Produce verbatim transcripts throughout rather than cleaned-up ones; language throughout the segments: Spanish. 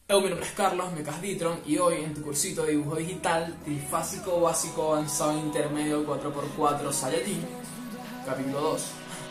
Hello, mi nombre es Carlos, me casas Ditron y hoy en tu cursito de dibujo digital, trifásico, básico, avanzado, intermedio, cuatro por cuatro, Saiyajin, capítulo dos.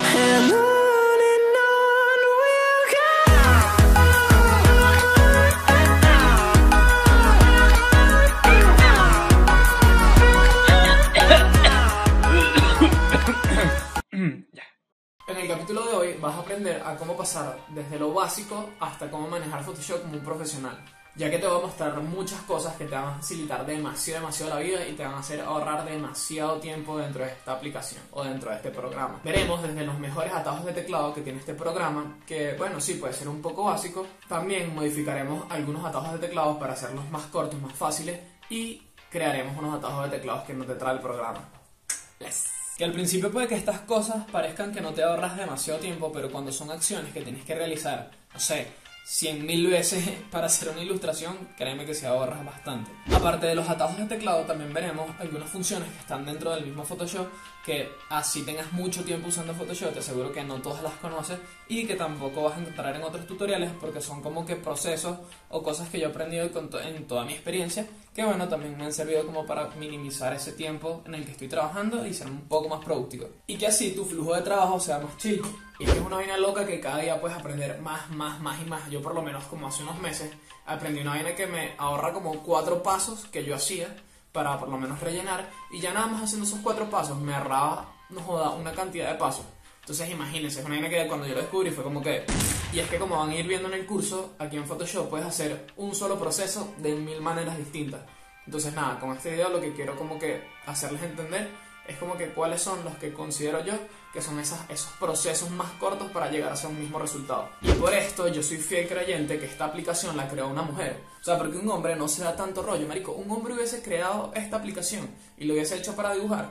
En el capítulo de hoy vas a aprender a cómo pasar desde lo básico hasta cómo manejar Photoshop como un profesional, ya que te voy a mostrar muchas cosas que te van a facilitar demasiado, demasiado la vida y te van a hacer ahorrar demasiado tiempo dentro de esta aplicación o dentro de este programa. Veremos desde los mejores atajos de teclado que tiene este programa, que bueno, sí puede ser un poco básico. También modificaremos algunos atajos de teclado para hacerlos más cortos, más fáciles, y crearemos unos atajos de teclados que no te trae el programa. Yes. Que al principio puede que estas cosas parezcan que no te ahorras demasiado tiempo, pero cuando son acciones que tienes que realizar, no sé, cien mil veces para hacer una ilustración, créeme que se ahorras bastante. Aparte de los atajos de teclado, también veremos algunas funciones que están dentro del mismo Photoshop, que así tengas mucho tiempo usando Photoshop, te aseguro que no todas las conoces y que tampoco vas a encontrar en otros tutoriales, porque son como que procesos o cosas que yo he aprendido en toda mi experiencia, que bueno, también me han servido como para minimizar ese tiempo en el que estoy trabajando y ser un poco más productivo. Y que así tu flujo de trabajo sea más chill. Y es que es una vaina loca que cada día puedes aprender más, más, más y más. Yo por lo menos como hace unos meses aprendí una vaina que me ahorra como cuatro pasos que yo hacía para por lo menos rellenar, y ya nada más haciendo esos cuatro pasos me ahorraba, no joda, una cantidad de pasos. Entonces imagínense, es una vaina que cuando yo lo descubrí fue como que... Y es que como van a ir viendo en el curso, aquí en Photoshop puedes hacer un solo proceso de mil maneras distintas. Entonces nada, con este video lo que quiero como que hacerles entender es como que cuáles son los que considero yo que son esas, esos procesos más cortos para llegar hacia un mismo resultado. Y por esto yo soy fiel creyente que esta aplicación la creó una mujer. O sea, porque un hombre no se da tanto rollo, marico. Un hombre hubiese creado esta aplicación y lo hubiese hecho para dibujar,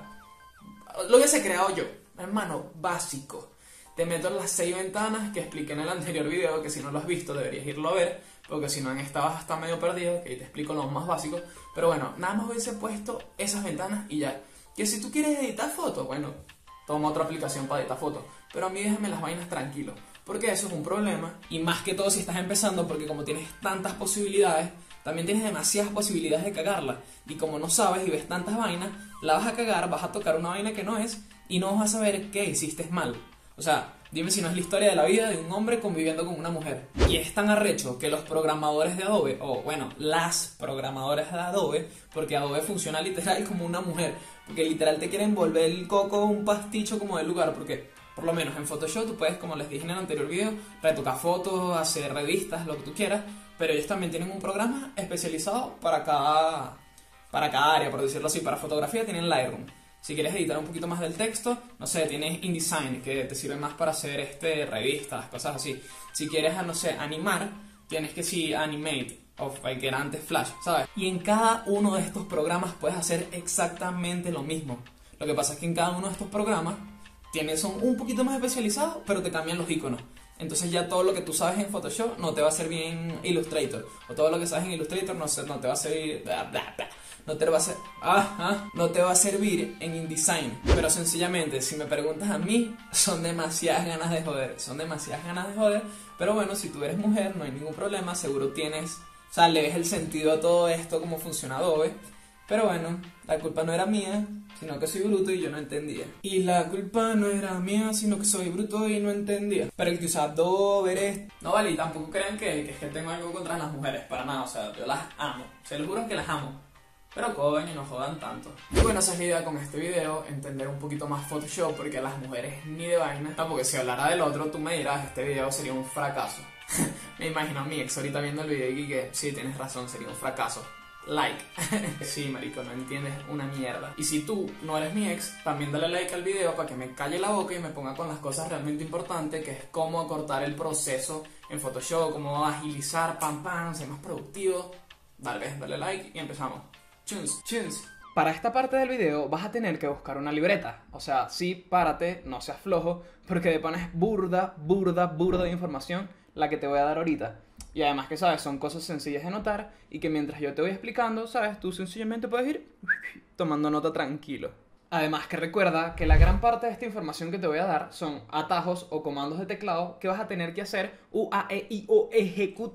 lo hubiese creado yo, hermano, básico. Te meto en las seis ventanas que expliqué en el anterior video, que si no lo has visto deberías irlo a ver, porque si no estabas hasta medio perdido, que ahí te explico lo más básico. Pero bueno, nada más hubiese puesto esas ventanas y ya. Que si tú quieres editar fotos, bueno, toma otra aplicación para editar fotos, pero a mí déjame las vainas tranquilo, porque eso es un problema. Y más que todo si estás empezando, porque como tienes tantas posibilidades, también tienes demasiadas posibilidades de cagarla, y como no sabes y ves tantas vainas, la vas a cagar, vas a tocar una vaina que no es, y no vas a saber qué hiciste mal. O sea, dime si no es la historia de la vida de un hombre conviviendo con una mujer. Y es tan arrecho que los programadores de Adobe, o bueno, las programadoras de Adobe, porque Adobe funciona literal como una mujer, porque literal te quieren volver el coco un pasticho como del lugar, porque por lo menos en Photoshop tú puedes, como les dije en el anterior video, retocar fotos, hacer revistas, lo que tú quieras, pero ellos también tienen un programa especializado para cada, para cada área, por decirlo así. Para fotografía tienen Lightroom. Si quieres editar un poquito más del texto, no sé, tienes InDesign, que te sirve más para hacer este, revistas, cosas así. Si quieres, no sé, animar, tienes que sí, Animate, o que era antes Flash, ¿sabes? Y en cada uno de estos programas puedes hacer exactamente lo mismo. Lo que pasa es que en cada uno de estos programas tienes, son un poquito más especializados, pero te cambian los iconos. Entonces ya todo lo que tú sabes en Photoshop no te va a servir en Illustrator, o todo lo que sabes en Illustrator no, no te va a servir... Bla, bla, bla. No te, va a ser, ah, ah, no te va a servir en InDesign. Pero sencillamente, si me preguntas a mí, son demasiadas ganas de joder. Son demasiadas ganas de joder. Pero bueno, si tú eres mujer, no hay ningún problema. Seguro tienes, o sea, le ves el sentido a todo esto, cómo funciona Adobe. Pero bueno, la culpa no era mía, sino que soy bruto y yo no entendía. Y la culpa no era mía, sino que soy bruto y no entendía. Pero el que usa Adobe eres... No vale, y tampoco crean que, que es que tengo algo contra las mujeres, para nada. O sea, yo las amo. Se lo juro que las amo. Pero coño, no jodan tanto. Y bueno, esa es la idea con este video, entender un poquito más Photoshop, porque a las mujeres ni de vaina. No, porque si hablara del otro, tú me dirás, este video sería un fracaso. Me imagino a mi ex ahorita viendo el video y que sí, tienes razón, sería un fracaso. Like. Sí, marico, no entiendes una mierda. Y si tú no eres mi ex, también dale like al video para que me calle la boca y me ponga con las cosas realmente importantes, que es cómo acortar el proceso en Photoshop, cómo agilizar, pam pam, ser más productivo. Dale, dale like y empezamos. Chuns, chuns. Para esta parte del video vas a tener que buscar una libreta. O sea, sí, párate, no seas flojo, porque de pana es burda, burda, burda de información la que te voy a dar ahorita. Y además que, ¿sabes? Son cosas sencillas de notar y que mientras yo te voy explicando, ¿sabes? Tú sencillamente puedes ir tomando nota tranquilo. Además que recuerda que la gran parte de esta información que te voy a dar son atajos o comandos de teclado que vas a tener que hacer, u, a, e, i, o, ejecutar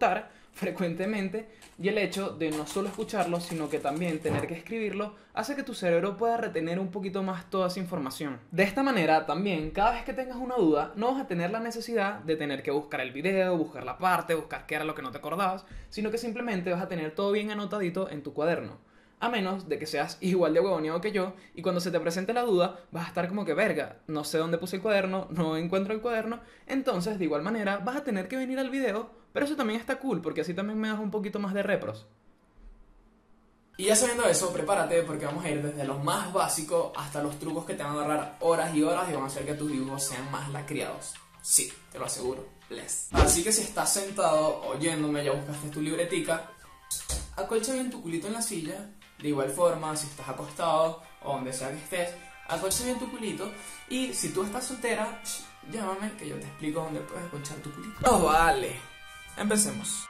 frecuentemente, y el hecho de no solo escucharlo, sino que también tener que escribirlo, hace que tu cerebro pueda retener un poquito más toda esa información. De esta manera, también, cada vez que tengas una duda, no vas a tener la necesidad de tener que buscar el video, buscar la parte, buscar qué era lo que no te acordabas, sino que simplemente vas a tener todo bien anotadito en tu cuaderno. A menos de que seas igual de huevoneado que yo y cuando se te presente la duda vas a estar como que verga, no sé dónde puse el cuaderno, no encuentro el cuaderno, entonces de igual manera vas a tener que venir al video, pero eso también está cool porque así también me das un poquito más de repros. Y ya sabiendo eso, prepárate porque vamos a ir desde lo más básico hasta los trucos que te van a agarrar horas y horas y van a hacer que tus dibujos sean más lacriados. Sí, te lo aseguro, bless. Así que si estás sentado oyéndome, ya buscaste tu libretica, acolcha bien tu culito en la silla. De igual forma, si estás acostado o donde sea que estés, acolcha bien tu culito. Y si tú estás soltera, llámame que yo te explico dónde puedes acolchar tu culito. ¡Oh, vale! Empecemos.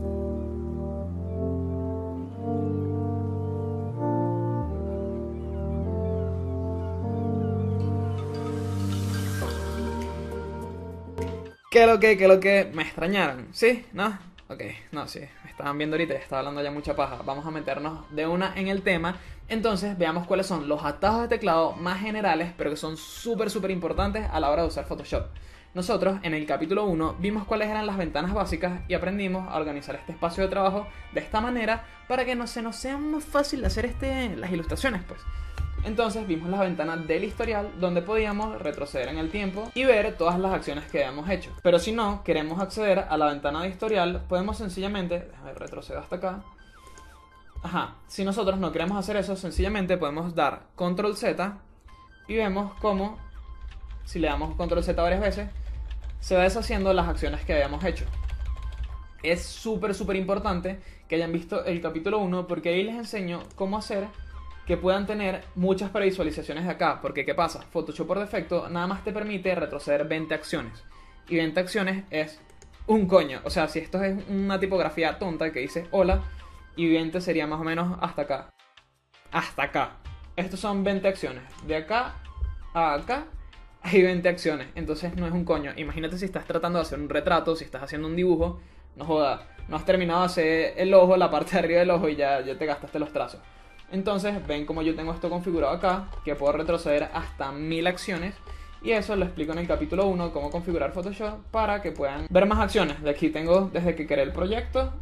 ¿Qué lo que, qué lo que? ¿Me extrañaron? ¿Sí? ¿No? Ok, no, sí, me estaban viendo ahorita, estaba hablando ya mucha paja. Vamos a meternos de una en el tema. Entonces, veamos cuáles son los atajos de teclado más generales, pero que son súper, súper importantes a la hora de usar Photoshop. Nosotros, en el capítulo uno, vimos cuáles eran las ventanas básicas y aprendimos a organizar este espacio de trabajo de esta manera para que no se nos sea más fácil hacer este, las ilustraciones, pues. Entonces vimos las ventanas del historial donde podíamos retroceder en el tiempo y ver todas las acciones que habíamos hecho. Pero si no queremos acceder a la ventana de historial, podemos sencillamente, déjame retroceder hasta acá. Ajá, si nosotros no queremos hacer eso, sencillamente podemos dar control Z y vemos cómo, si le damos control Z varias veces, se va deshaciendo las acciones que habíamos hecho. Es súper, súper importante que hayan visto el capítulo uno porque ahí les enseño cómo hacer que puedan tener muchas previsualizaciones de acá. Porque ¿qué pasa? Photoshop por defecto nada más te permite retroceder veinte acciones. Y veinte acciones es un coño. O sea, si esto es una tipografía tonta que dice hola, y veinte sería más o menos hasta acá. Hasta acá. Estos son veinte acciones. De acá a acá hay veinte acciones. Entonces no es un coño. Imagínate si estás tratando de hacer un retrato, si estás haciendo un dibujo. No joda, no has terminado de hacer el ojo, la parte de arriba del ojo y ya, ya te gastaste los trazos. Entonces ven como yo tengo esto configurado acá, que puedo retroceder hasta mil acciones. Y eso lo explico en el capítulo uno, cómo configurar Photoshop para que puedan ver más acciones. De aquí tengo desde que creé el proyecto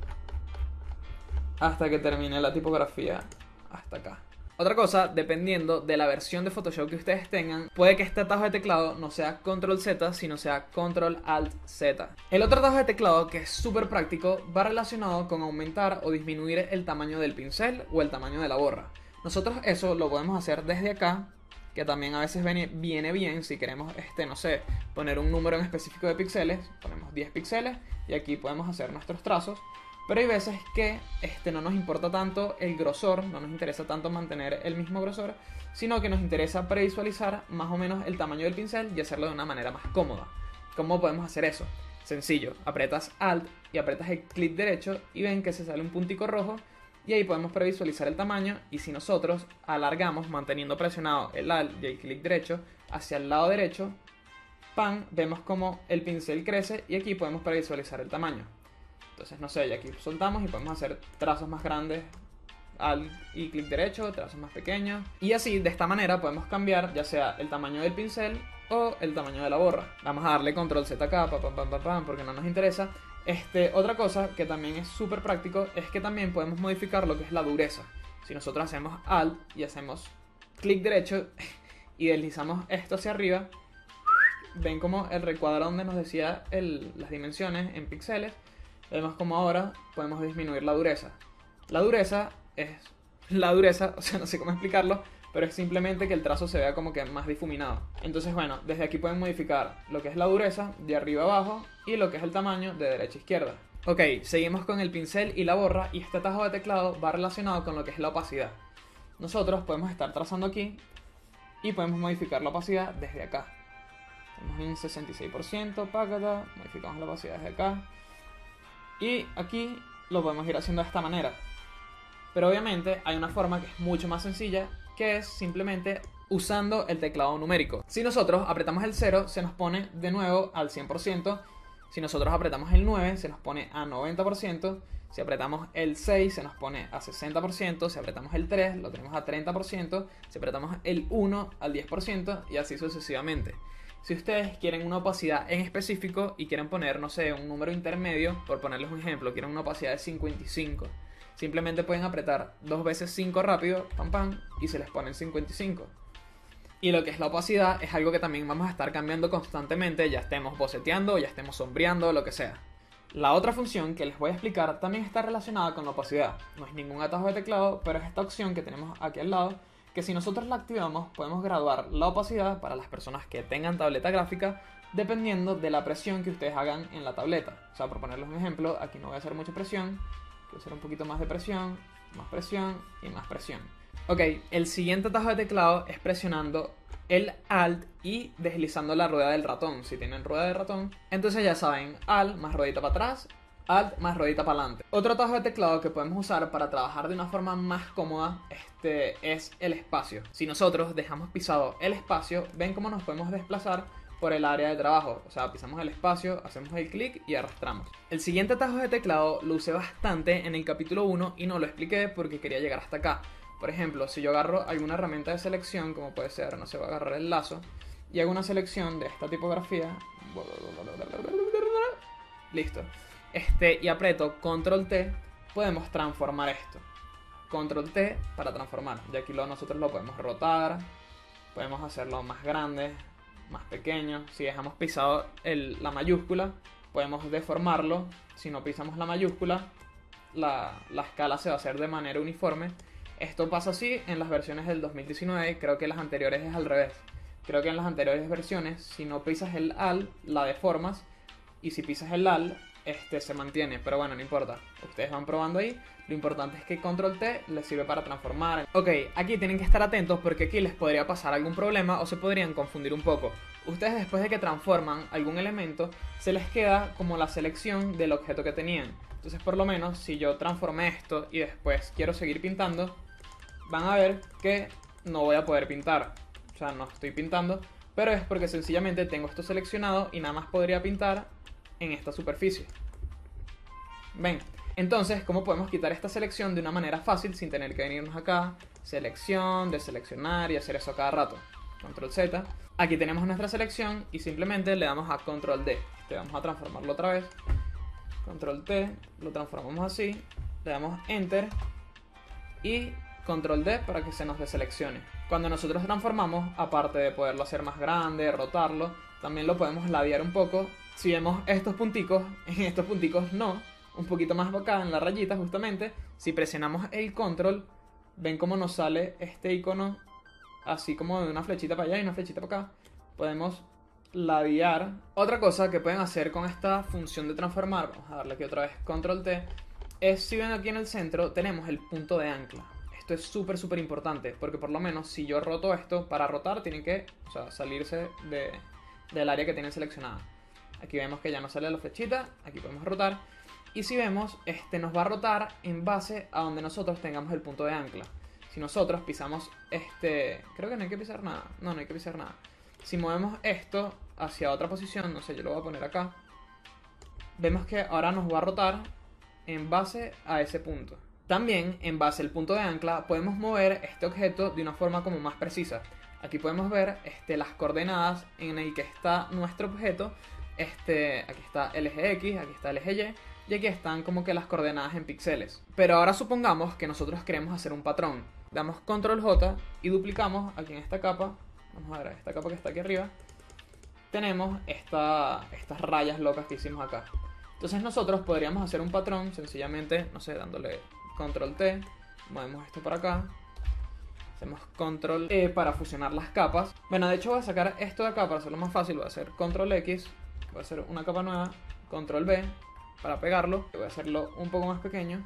hasta que termine la tipografía, hasta acá. Otra cosa, dependiendo de la versión de Photoshop que ustedes tengan, puede que este atajo de teclado no sea control Z, sino sea control alt Z. El otro atajo de teclado, que es súper práctico, va relacionado con aumentar o disminuir el tamaño del pincel o el tamaño de la borra. Nosotros eso lo podemos hacer desde acá, que también a veces viene, viene bien si queremos, este, no sé, poner un número en específico de píxeles. Ponemos diez píxeles y aquí podemos hacer nuestros trazos. Pero hay veces que este, no nos importa tanto el grosor, no nos interesa tanto mantener el mismo grosor, sino que nos interesa previsualizar más o menos el tamaño del pincel y hacerlo de una manera más cómoda. ¿Cómo podemos hacer eso? Sencillo, aprietas Alt y aprietas el clic derecho y ven que se sale un puntico rojo y ahí podemos previsualizar el tamaño. Y si nosotros alargamos manteniendo presionado el Alt y el clic derecho hacia el lado derecho, ¡pam!, vemos como el pincel crece y aquí podemos previsualizar el tamaño. Entonces, no sé, y aquí soltamos y podemos hacer trazos más grandes, Alt y clic derecho, trazos más pequeños. Y así, de esta manera, podemos cambiar ya sea el tamaño del pincel o el tamaño de la borra. Vamos a darle control Z acá, pam, pam, pam, pam, pam, porque no nos interesa. Este, otra cosa que también es súper práctico es que también podemos modificar lo que es la dureza. Si nosotros hacemos Alt y hacemos clic derecho y deslizamos esto hacia arriba, ven como el recuadro donde nos decía el, las dimensiones en píxeles. Vemos como ahora podemos disminuir la dureza. La dureza es la dureza, o sea, no sé cómo explicarlo, pero es simplemente que el trazo se vea como que más difuminado. Entonces, bueno, desde aquí pueden modificar lo que es la dureza de arriba a abajo y lo que es el tamaño de derecha a izquierda. Ok, seguimos con el pincel y la borra y este atajo de teclado va relacionado con lo que es la opacidad. Nosotros podemos estar trazando aquí y podemos modificar la opacidad desde acá. Estamos en sesenta y seis por ciento, págata, modificamos la opacidad desde acá. Y aquí lo podemos ir haciendo de esta manera. Pero obviamente hay una forma que es mucho más sencilla, que es simplemente usando el teclado numérico. Si nosotros apretamos el cero, se nos pone de nuevo al cien por ciento Si nosotros apretamos el nueve, se nos pone a noventa por ciento. Si apretamos el seis, se nos pone a sesenta por ciento. Si apretamos el tres, lo tenemos a treinta por ciento. Si apretamos el uno, al diez por ciento. Y así sucesivamente. Si ustedes quieren una opacidad en específico y quieren poner, no sé, un número intermedio, por ponerles un ejemplo, quieren una opacidad de cincuenta y cinco. Simplemente pueden apretar dos veces cinco rápido, pam pam, y se les pone cincuenta y cinco. Y lo que es la opacidad es algo que también vamos a estar cambiando constantemente, ya estemos boceteando, ya estemos sombreando, lo que sea. La otra función que les voy a explicar también está relacionada con la opacidad. No es ningún atajo de teclado, pero es esta opción que tenemos aquí al lado, que si nosotros la activamos podemos graduar la opacidad para las personas que tengan tableta gráfica, dependiendo de la presión que ustedes hagan en la tableta. O sea, por ponerles un ejemplo, aquí no voy a hacer mucha presión, quiero hacer un poquito más de presión, más presión y más presión. Ok, el siguiente atajo de teclado es presionando el Alt y deslizando la rueda del ratón. Si tienen rueda de ratón, entonces ya saben, Alt más ruedita para atrás, Alt más ruedita para adelante. Otro atajo de teclado que podemos usar para trabajar de una forma más cómoda este, es el espacio. Si nosotros dejamos pisado el espacio, ven cómo nos podemos desplazar por el área de trabajo. O sea, pisamos el espacio, hacemos el clic y arrastramos. El siguiente atajo de teclado lo usé bastante en el capítulo uno y no lo expliqué porque quería llegar hasta acá. Por ejemplo, si yo agarro alguna herramienta de selección, como puede ser, no sé, voy a agarrar el lazo y hago una selección de esta tipografía, listo, este, y aprieto control T, podemos transformar esto. control T para transformar, y aquí lo, nosotros lo podemos rotar, podemos hacerlo más grande, más pequeño. Si dejamos pisado el, la mayúscula, podemos deformarlo. Si no pisamos la mayúscula, la, la escala se va a hacer de manera uniforme. Esto pasa así en las versiones del dos mil diecinueve, creo que en las anteriores es al revés. Creo que en las anteriores versiones, si no pisas el Alt, la deformas, y si pisas el Alt, este se mantiene, pero bueno, no importa. Ustedes van probando ahí, lo importante es que control T les sirve para transformar. Ok, aquí tienen que estar atentos porque aquí les podría pasar algún problema o se podrían confundir un poco. Ustedes después de que transforman algún elemento, se les queda como la selección del objeto que tenían. Entonces por lo menos, si yo transformé esto y después quiero seguir pintando, van a ver que no voy a poder pintar. O sea, no estoy pintando, pero es porque sencillamente tengo esto seleccionado y nada más podría pintar en esta superficie. Ven, entonces, ¿cómo podemos quitar esta selección de una manera fácil sin tener que venirnos acá? Selección, deseleccionar y hacer eso cada rato. control Z. Aquí tenemos nuestra selección y simplemente le damos a control D. Este, vamos a transformarlo otra vez. control T, lo transformamos así, le damos Enter y control D para que se nos deseleccione. Cuando nosotros transformamos, aparte de poderlo hacer más grande, rotarlo, también lo podemos ladear un poco. Si vemos estos punticos, en estos punticos no, un poquito más acá en la rayita justamente, si presionamos el control, ven cómo nos sale este icono así como de una flechita para allá y una flechita para acá. Podemos ladear. Otra cosa que pueden hacer con esta función de transformar, vamos a darle aquí otra vez control T, es si ven aquí en el centro tenemos el punto de ancla. Esto es súper súper importante porque por lo menos si yo roto esto, para rotar tienen que, o sea, salirse de, del área que tienen seleccionada. Aquí vemos que ya nos sale la flechita, aquí podemos rotar. Y si vemos, este nos va a rotar en base a donde nosotros tengamos el punto de ancla. Si nosotros pisamos este... Creo que no hay que pisar nada. No, no hay que pisar nada. Si movemos esto hacia otra posición, no sé, yo lo voy a poner acá. Vemos que ahora nos va a rotar en base a ese punto. También, en base al punto de ancla, podemos mover este objeto de una forma como más precisa. Aquí podemos ver este, las coordenadas en el que está nuestro objeto. Este, aquí está el eje X, aquí está el eje Y. Y aquí están como que las coordenadas en píxeles. Pero ahora supongamos que nosotros queremos hacer un patrón. Damos control J y duplicamos aquí en esta capa. Vamos a ver, esta capa que está aquí arriba. Tenemos esta, estas rayas locas que hicimos acá. Entonces nosotros podríamos hacer un patrón sencillamente, no sé, dándole control T. Movemos esto para acá. Hacemos control E para fusionar las capas. Bueno, de hecho voy a sacar esto de acá para hacerlo más fácil. Voy a hacer control X. Voy a hacer una capa nueva. control B. Para pegarlo, voy a hacerlo un poco más pequeño.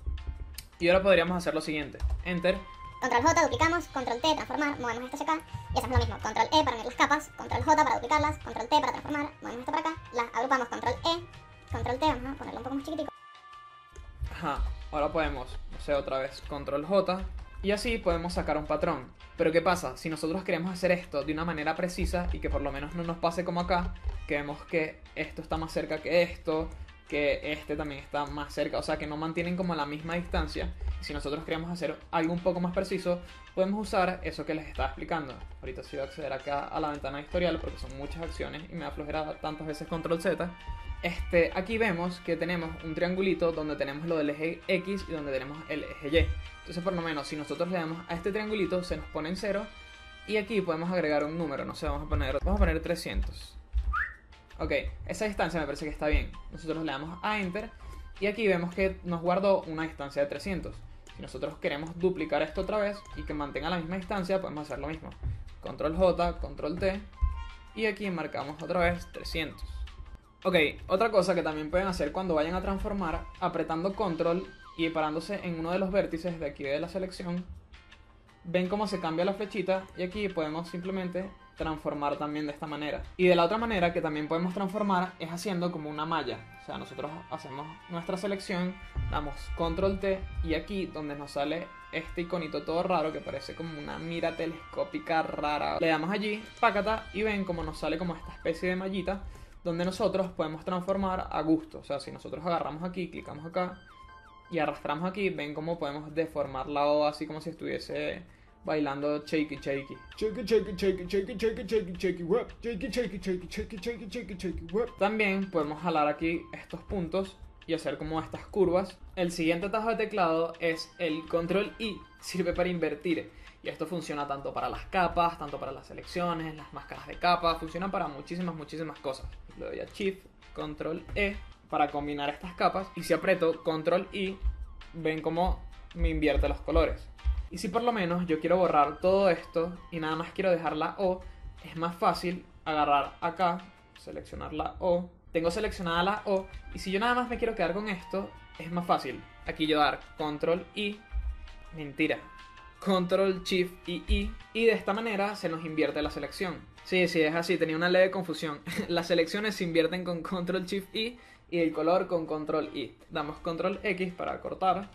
Y ahora podríamos hacer lo siguiente. Enter. control J, duplicamos, control T, transformar, movemos esto hacia acá. Y hacemos lo mismo. control E para unir las capas, control J para duplicarlas, control T para transformar, movemos esto para acá. Las agrupamos, control E, control T, vamos a ponerlo un poco más chiquitico. Ajá, ahora podemos, no sé, otra vez control J. Y así podemos sacar un patrón. Pero ¿qué pasa? Si nosotros queremos hacer esto de una manera precisa y que por lo menos no nos pase como acá, que vemos que esto está más cerca que esto, que este también está más cerca, o sea que no mantienen como la misma distancia. Y si nosotros queremos hacer algo un poco más preciso, podemos usar eso que les estaba explicando. Ahorita sí voy a acceder acá a la ventana de historial porque son muchas acciones y me da flojera tantas veces control Z. Este, aquí vemos que tenemos un triangulito donde tenemos lo del eje X y donde tenemos el eje Y. Entonces por lo menos si nosotros le damos a este triangulito se nos pone en cero y aquí podemos agregar un número, no sé, vamos a poner, vamos a poner trescientos. Ok, esa distancia me parece que está bien. Nosotros le damos a Enter y aquí vemos que nos guardó una distancia de trescientos. Si nosotros queremos duplicar esto otra vez y que mantenga la misma distancia, podemos hacer lo mismo. Control J, Control T y aquí marcamos otra vez trescientos. Ok, otra cosa que también pueden hacer cuando vayan a transformar, apretando Control y parándose en uno de los vértices de aquí de la selección, ven cómo se cambia la flechita y aquí podemos simplemente transformar también de esta manera. Y de la otra manera que también podemos transformar es haciendo como una malla. O sea, nosotros hacemos nuestra selección, damos Control T y aquí donde nos sale este iconito todo raro que parece como una mira telescópica rara, le damos allí, pácata, y ven como nos sale como esta especie de mallita donde nosotros podemos transformar a gusto. O sea, si nosotros agarramos aquí, clicamos acá y arrastramos aquí, ven cómo podemos deformar la O así como si estuviese bailando shaky shaky. Shaky, shaky, shaky, shaky, shaky, shaky, shaky, whip. Shaky, shaky, shaky, shaky, shaky, shaky, shaky, whip. También podemos jalar aquí estos puntos y hacer como estas curvas. El siguiente atajo de teclado es el Control I, sirve para invertir. Y esto funciona tanto para las capas, tanto para las selecciones, las máscaras de capa, funciona para muchísimas, muchísimas cosas. Le doy a Shift, Control E para combinar estas capas y si aprieto Control I, ven cómo me invierte los colores. Y si por lo menos yo quiero borrar todo esto y nada más quiero dejar la O, es más fácil agarrar acá, seleccionar la O. Tengo seleccionada la O y si yo nada más me quiero quedar con esto, es más fácil. Aquí yo dar Control I, mentira, Control Shift y I, y de esta manera se nos invierte la selección. Sí, sí, es así, tenía una leve confusión. Las selecciones se invierten con Control Shift I y el color con Control I. Damos Control X para cortar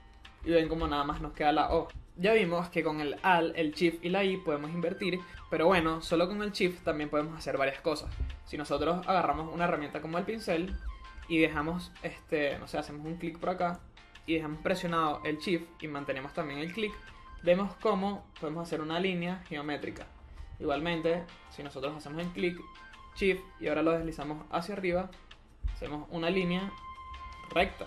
y ven como nada más nos queda la O. Ya vimos que con el Alt, el Shift y la I podemos invertir, pero bueno, solo con el Shift también podemos hacer varias cosas. Si nosotros agarramos una herramienta como el pincel y dejamos, este, no sé, hacemos un clic por acá y dejamos presionado el Shift y mantenemos también el clic, vemos cómo podemos hacer una línea geométrica. Igualmente, si nosotros hacemos el clic, Shift y ahora lo deslizamos hacia arriba, hacemos una línea recta.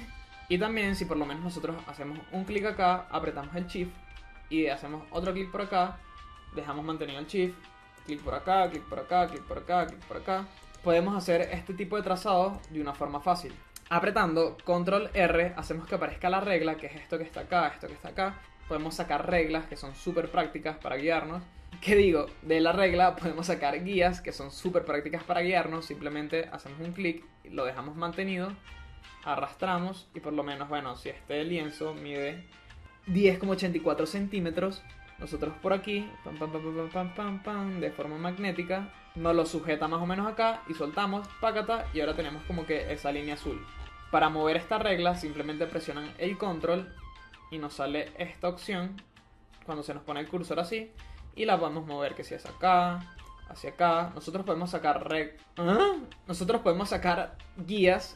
Y también si por lo menos nosotros hacemos un clic acá, apretamos el Shift y hacemos otro clic por acá, dejamos mantenido el Shift, clic por acá, clic por acá, clic por acá, clic por acá, podemos hacer este tipo de trazado de una forma fácil. Apretando Control R hacemos que aparezca la regla, que es esto que está acá, esto que está acá. Podemos sacar reglas que son súper prácticas para guiarnos. ¿Qué digo? De la regla podemos sacar guías que son súper prácticas para guiarnos. Simplemente hacemos un clic, lo dejamos mantenido, arrastramos y por lo menos, bueno, si este lienzo mide diez coma ochenta y cuatro centímetros, nosotros por aquí, pam, pam, pam, pam, pam, pam, pam, de forma magnética, nos lo sujeta más o menos acá y soltamos, pácata, y ahora tenemos como que esa línea azul. Para mover esta regla simplemente presionan el control y nos sale esta opción cuando se nos pone el cursor así y la podemos mover, que si es acá, hacia acá. Nosotros podemos sacar reg... ¿Ah? Nosotros podemos sacar guías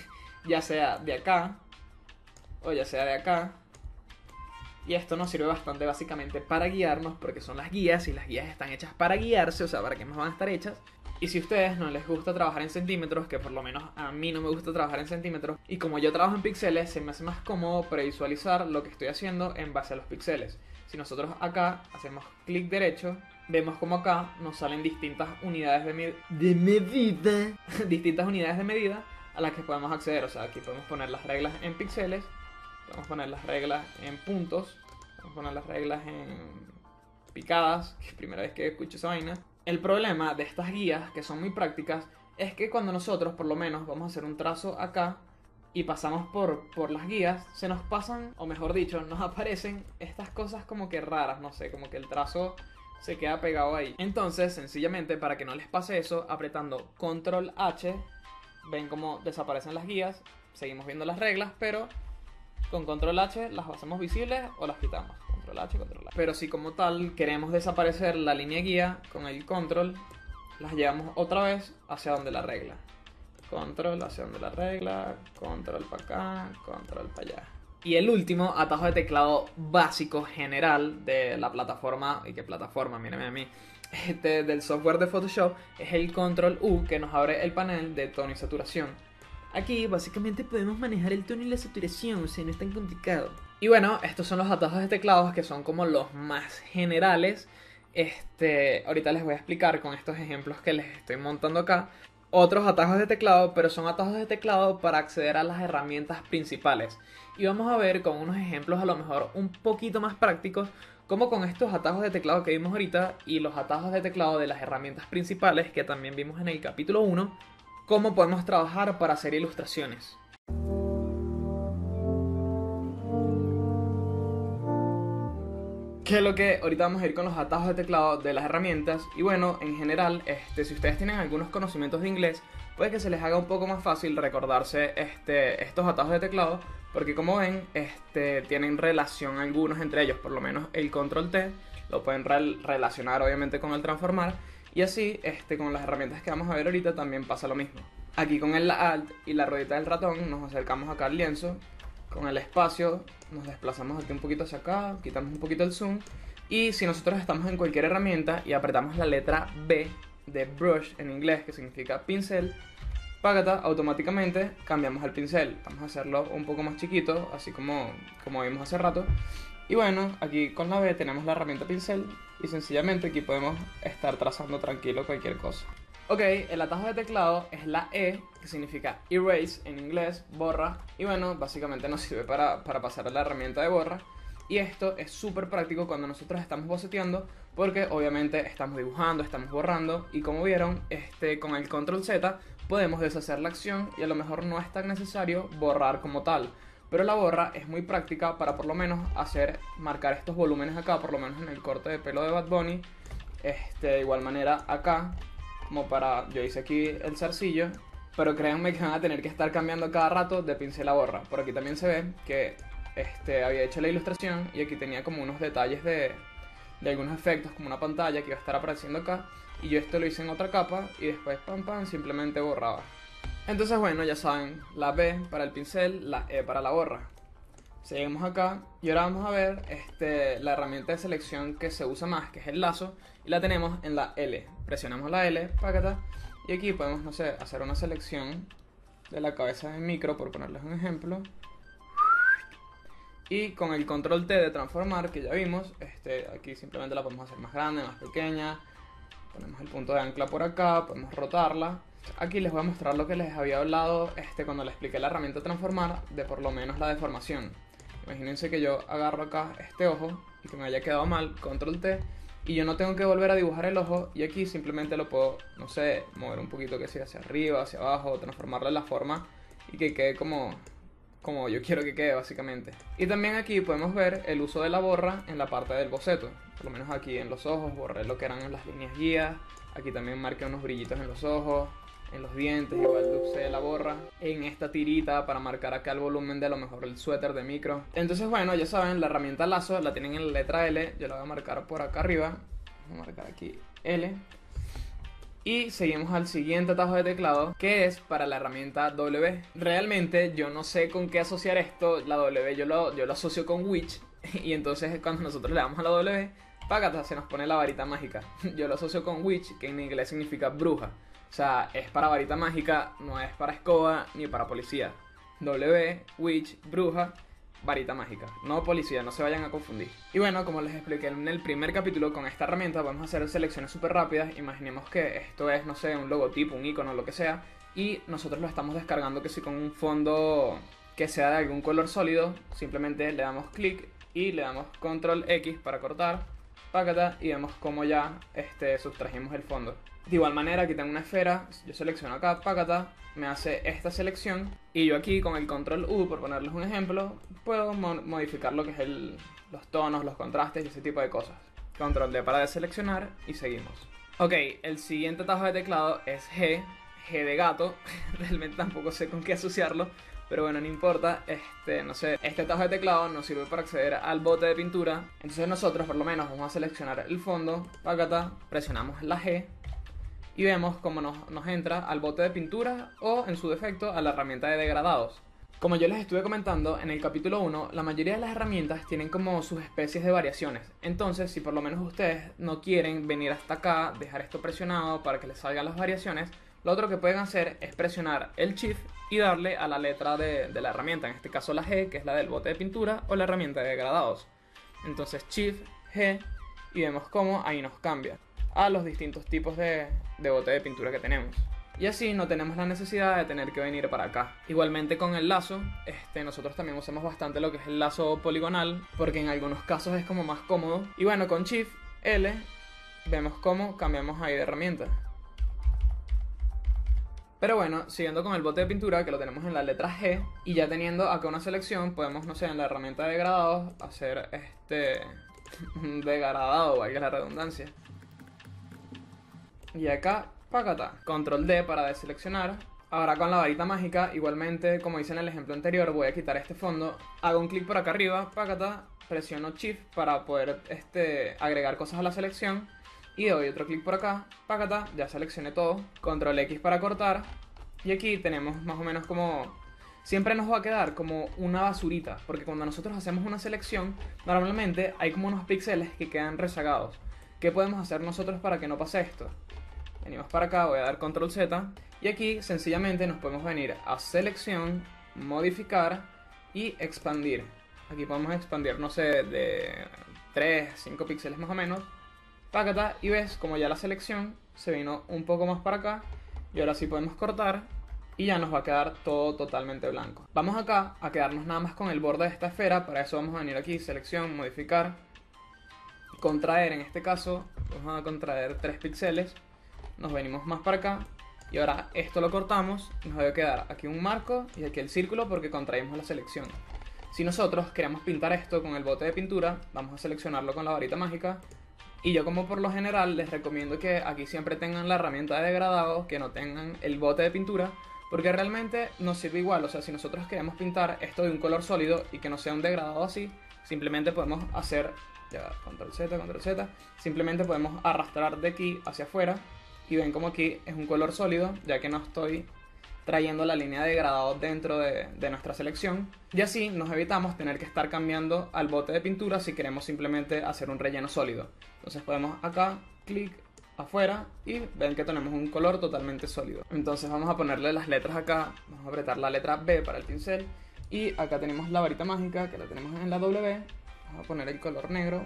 ya sea de acá o ya sea de acá, y esto nos sirve bastante básicamente para guiarnos porque son las guías y las guías están hechas para guiarse, o sea, para qué más van a estar hechas. Y si a ustedes no les gusta trabajar en centímetros, que por lo menos a mí no me gusta trabajar en centímetros, y como yo trabajo en píxeles, se me hace más cómodo previsualizar lo que estoy haciendo en base a los píxeles. Si nosotros acá hacemos clic derecho, vemos como acá nos salen distintas unidades de, med de medida, distintas unidades de medida a las que podemos acceder. O sea, aquí podemos poner las reglas en píxeles, podemos poner las reglas en puntos, podemos poner las reglas en picadas, que es la primera vez que escucho esa vaina. El problema de estas guías, que son muy prácticas, es que cuando nosotros por lo menos vamos a hacer un trazo acá y pasamos por, por las guías, se nos pasan, o mejor dicho, nos aparecen estas cosas como que raras, no sé, como que el trazo se queda pegado ahí. Entonces, sencillamente, para que no les pase eso, apretando Control H, ven cómo desaparecen las guías, seguimos viendo las reglas, pero con Control H las hacemos visibles o las quitamos. control H, control A. Pero si como tal queremos desaparecer la línea guía, con el control las llevamos otra vez hacia donde la regla. Control hacia donde la regla, control para acá, control para allá. Y el último atajo de teclado básico general de la plataforma, ¿y qué plataforma? Mírame a mí. Este, del software de Photoshop es el control U, que nos abre el panel de tono y saturación. Aquí básicamente podemos manejar el tono y la saturación, o sea, no es tan complicado. Y bueno, estos son los atajos de teclados que son como los más generales. Este, ahorita les voy a explicar con estos ejemplos que les estoy montando acá otros atajos de teclado, pero son atajos de teclado para acceder a las herramientas principales. Y vamos a ver con unos ejemplos a lo mejor un poquito más prácticos, como con estos atajos de teclado que vimos ahorita y los atajos de teclado de las herramientas principales que también vimos en el capítulo uno, cómo podemos trabajar para hacer ilustraciones. Que es lo que ahorita vamos a ir con los atajos de teclado de las herramientas. Y bueno, en general, este, si ustedes tienen algunos conocimientos de inglés, puede que se les haga un poco más fácil recordarse este, estos atajos de teclado, porque como ven, este, tienen relación algunos entre ellos. Por lo menos el control T lo pueden re relacionar obviamente con el transformar, y así este, con las herramientas que vamos a ver ahorita también pasa lo mismo. Aquí con el Alt y la ruedita del ratón nos acercamos acá al lienzo. Con el espacio nos desplazamos aquí un poquito hacia acá, quitamos un poquito el zoom, y si nosotros estamos en cualquier herramienta y apretamos la letra B de brush en inglés, que significa pincel, págata, automáticamente cambiamos al pincel. Vamos a hacerlo un poco más chiquito, así como, como vimos hace rato. Y bueno, aquí con la B tenemos la herramienta pincel y sencillamente aquí podemos estar trazando tranquilo cualquier cosa. Ok, el atajo de teclado es la E, que significa erase en inglés, borra. Y bueno, básicamente nos sirve para, para pasar a la herramienta de borra. Y esto es súper práctico cuando nosotros estamos boceteando, porque obviamente estamos dibujando, estamos borrando. Y como vieron, este, con el control Z podemos deshacer la acción y a lo mejor no es tan necesario borrar como tal. Pero la borra es muy práctica para por lo menos hacer, marcar estos volúmenes acá, por lo menos en el corte de pelo de Bad Bunny. Este, de igual manera acá, como para, yo hice aquí el zarcillo, pero créanme que van a tener que estar cambiando cada rato de pincel a borra. Por aquí también se ve que este, había hecho la ilustración y aquí tenía como unos detalles de, de algunos efectos, como una pantalla que iba a estar apareciendo acá, y yo esto lo hice en otra capa y después pam pam simplemente borraba. Entonces bueno, ya saben, la B para el pincel, la E para la borra. Seguimos acá y ahora vamos a ver este, la herramienta de selección que se usa más, que es el lazo, y la tenemos en la L. Presionamos la L, págata, y aquí podemos, no sé, hacer una selección de la cabeza de micro, por ponerles un ejemplo. Y con el control T de transformar, que ya vimos, este, aquí simplemente la podemos hacer más grande, más pequeña. Ponemos el punto de ancla por acá, podemos rotarla. Aquí les voy a mostrar lo que les había hablado este, cuando les expliqué la herramienta transformar, de por lo menos la deformación. Imagínense que yo agarro acá este ojo y que me haya quedado mal, control T, y yo no tengo que volver a dibujar el ojo, y aquí simplemente lo puedo, no sé, mover un poquito, que sea hacia arriba, hacia abajo, transformarle la forma y que quede como, como yo quiero que quede básicamente. Y también aquí podemos ver el uso de la borra en la parte del boceto. Por lo menos aquí en los ojos borré lo que eran las líneas guías, aquí también marqué unos brillitos en los ojos, en los dientes igual usé la borra, en esta tirita para marcar acá el volumen de a lo mejor el suéter de micro. Entonces bueno, ya saben, la herramienta lazo la tienen en la letra L, yo la voy a marcar por acá arriba, voy a marcar aquí L. Y seguimos al siguiente atajo de teclado, que es para la herramienta W. Realmente yo no sé con qué asociar esto, la W yo lo, yo lo asocio con Witch, y entonces cuando nosotros le damos a la W, págata, se nos pone la varita mágica. Yo lo asocio con Witch, que en inglés significa bruja. O sea, es para varita mágica, no es para escoba ni para policía. W, witch, bruja, varita mágica, no policía, no se vayan a confundir. Y bueno, como les expliqué en el primer capítulo, con esta herramienta vamos a hacer selecciones súper rápidas. Imaginemos que esto es, no sé, un logotipo, un icono, lo que sea, y nosotros lo estamos descargando que si con un fondo que sea de algún color sólido. Simplemente le damos clic y le damos control X para cortar, págata, y vemos como ya este, sustrajimos el fondo. De igual manera, aquí tengo una esfera, yo selecciono acá, págata, me hace esta selección, y yo aquí con el control U, por ponerles un ejemplo, puedo mo modificar lo que es el, los tonos, los contrastes y ese tipo de cosas. Control D para deseleccionar y seguimos. Ok, el siguiente atajo de teclado es G, G de gato, realmente tampoco sé con qué asociarlo, Pero bueno, no importa, este, no sé, este atajo de teclado nos sirve para acceder al bote de pintura. Entonces nosotros por lo menos vamos a seleccionar el fondo, págata, presionamos la G y vemos cómo nos, nos entra al bote de pintura o en su defecto a la herramienta de degradados. Como yo les estuve comentando en el capítulo uno, la mayoría de las herramientas tienen como sus especies de variaciones. Entonces, si por lo menos ustedes no quieren venir hasta acá, dejar esto presionado para que les salgan las variaciones, lo otro que pueden hacer es presionar el Shift y darle a la letra de, de la herramienta, en este caso la G, que es la del bote de pintura, o la herramienta de degradados. Entonces Shift, G, y vemos cómo ahí nos cambia a los distintos tipos de, de bote de pintura que tenemos. Y así no tenemos la necesidad de tener que venir para acá. Igualmente con el lazo, este, nosotros también usamos bastante lo que es el lazo poligonal, porque en algunos casos es como más cómodo. Y bueno, con Shift, L, vemos cómo cambiamos ahí de herramienta. Pero bueno, siguiendo con el bote de pintura, que lo tenemos en la letra G, y ya teniendo acá una selección, podemos, no sé, en la herramienta de degradados, hacer este un degradado, valga la redundancia. Y acá, págata, control D para deseleccionar. Ahora con la varita mágica, igualmente, como hice en el ejemplo anterior, voy a quitar este fondo, hago un clic por acá arriba, págata, presiono Shift para poder este, agregar cosas a la selección. Y doy otro clic por acá, págata, ya seleccioné todo, control X para cortar. Y aquí tenemos más o menos como... Siempre nos va a quedar como una basurita, porque cuando nosotros hacemos una selección, normalmente hay como unos píxeles que quedan rezagados. ¿Qué podemos hacer nosotros para que no pase esto? Venimos para acá, voy a dar control Z, y aquí sencillamente nos podemos venir a selección, modificar y expandir. Aquí podemos expandir, no sé, de tres, cinco píxeles más o menos. Págata, y ves como ya la selección se vino un poco más para acá, y ahora sí podemos cortar y ya nos va a quedar todo totalmente blanco. Vamos acá a quedarnos nada más con el borde de esta esfera. Para eso vamos a venir aquí, selección, modificar, contraer, en este caso vamos a contraer tres píxeles, nos venimos más para acá y ahora esto lo cortamos. Nos debe quedar aquí un marco y aquí el círculo porque contraímos la selección. Si nosotros queremos pintar esto con el bote de pintura, vamos a seleccionarlo con la varita mágica. Y yo, como por lo general, les recomiendo que aquí siempre tengan la herramienta de degradado, que no tengan el bote de pintura, porque realmente nos sirve igual. O sea, si nosotros queremos pintar esto de un color sólido y que no sea un degradado así, simplemente podemos hacer, ya, control Z, control Z, simplemente podemos arrastrar de aquí hacia afuera y ven como aquí es un color sólido, ya que no estoy trayendo la línea de degradado dentro de, de nuestra selección. Y así nos evitamos tener que estar cambiando al bote de pintura si queremos simplemente hacer un relleno sólido. Entonces podemos acá, clic afuera y ven que tenemos un color totalmente sólido. Entonces vamos a ponerle las letras acá, vamos a apretar la letra B para el pincel y acá tenemos la varita mágica que la tenemos en la W, vamos a poner el color negro,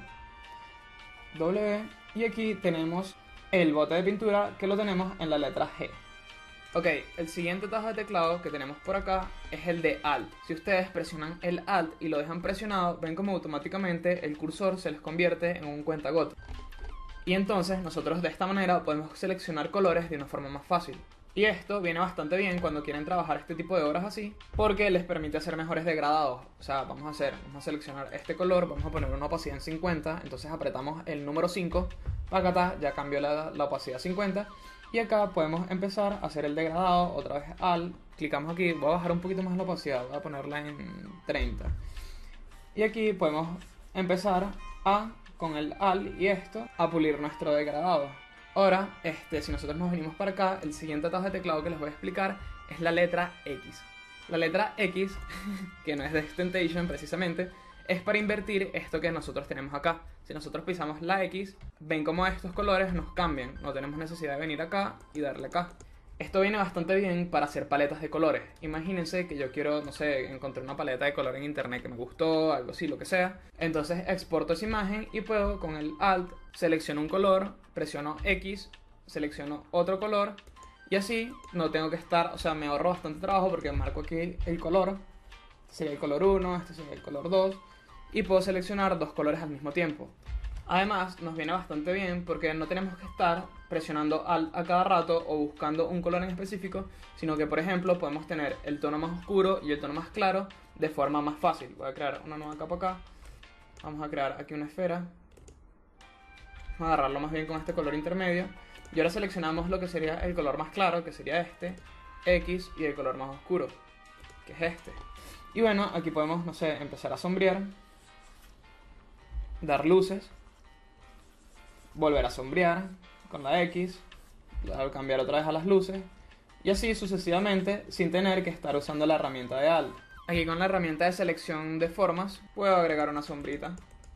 W, y aquí tenemos el bote de pintura que lo tenemos en la letra G. Ok, el siguiente tajo de teclado que tenemos por acá es el de Alt. Si ustedes presionan el Alt y lo dejan presionado, ven como automáticamente el cursor se les convierte en un cuentagotas. Y entonces nosotros de esta manera podemos seleccionar colores de una forma más fácil. Y esto viene bastante bien cuando quieren trabajar este tipo de obras así, porque les permite hacer mejores degradados. O sea, vamos a hacer, vamos a seleccionar este color, vamos a poner una opacidad en cincuenta, entonces apretamos el número cinco, pacata, ya cambió la, la opacidad a cincuenta. Y acá podemos empezar a hacer el degradado, otra vez Alt, clicamos aquí, voy a bajar un poquito más la opacidad, voy a ponerla en treinta. Y aquí podemos empezar a, con el Alt y esto, a pulir nuestro degradado. Ahora, este, si nosotros nos venimos para acá, el siguiente atajo de teclado que les voy a explicar es la letra X. La letra X, que no es de Extentation precisamente, es para invertir esto que nosotros tenemos acá. Si nosotros pisamos la X, ven como estos colores nos cambian. No tenemos necesidad de venir acá y darle acá. Esto viene bastante bien para hacer paletas de colores. Imagínense que yo quiero, no sé, encontré una paleta de color en internet que me gustó, algo así, lo que sea. Entonces exporto esa imagen y puedo con el Alt, selecciono un color, presiono X, selecciono otro color. Y así no tengo que estar, o sea, me ahorro bastante trabajo porque marco aquí el color. Este sería el color uno, este sería el color dos. Y puedo seleccionar dos colores al mismo tiempo. Además nos viene bastante bien porque no tenemos que estar presionando Alt a cada rato o buscando un color en específico, sino que por ejemplo podemos tener el tono más oscuro y el tono más claro de forma más fácil. Voy a crear una nueva capa acá, vamos a crear aquí una esfera, vamos a agarrarlo más bien con este color intermedio y ahora seleccionamos lo que sería el color más claro, que sería este, X, y el color más oscuro. que es este. Y bueno, aquí podemos, no sé, empezar a sombrear, dar luces, volver a sombrear con la X, cambiar otra vez a las luces, y así sucesivamente sin tener que estar usando la herramienta de Alt. Aquí con la herramienta de selección de formas puedo agregar una sombrita.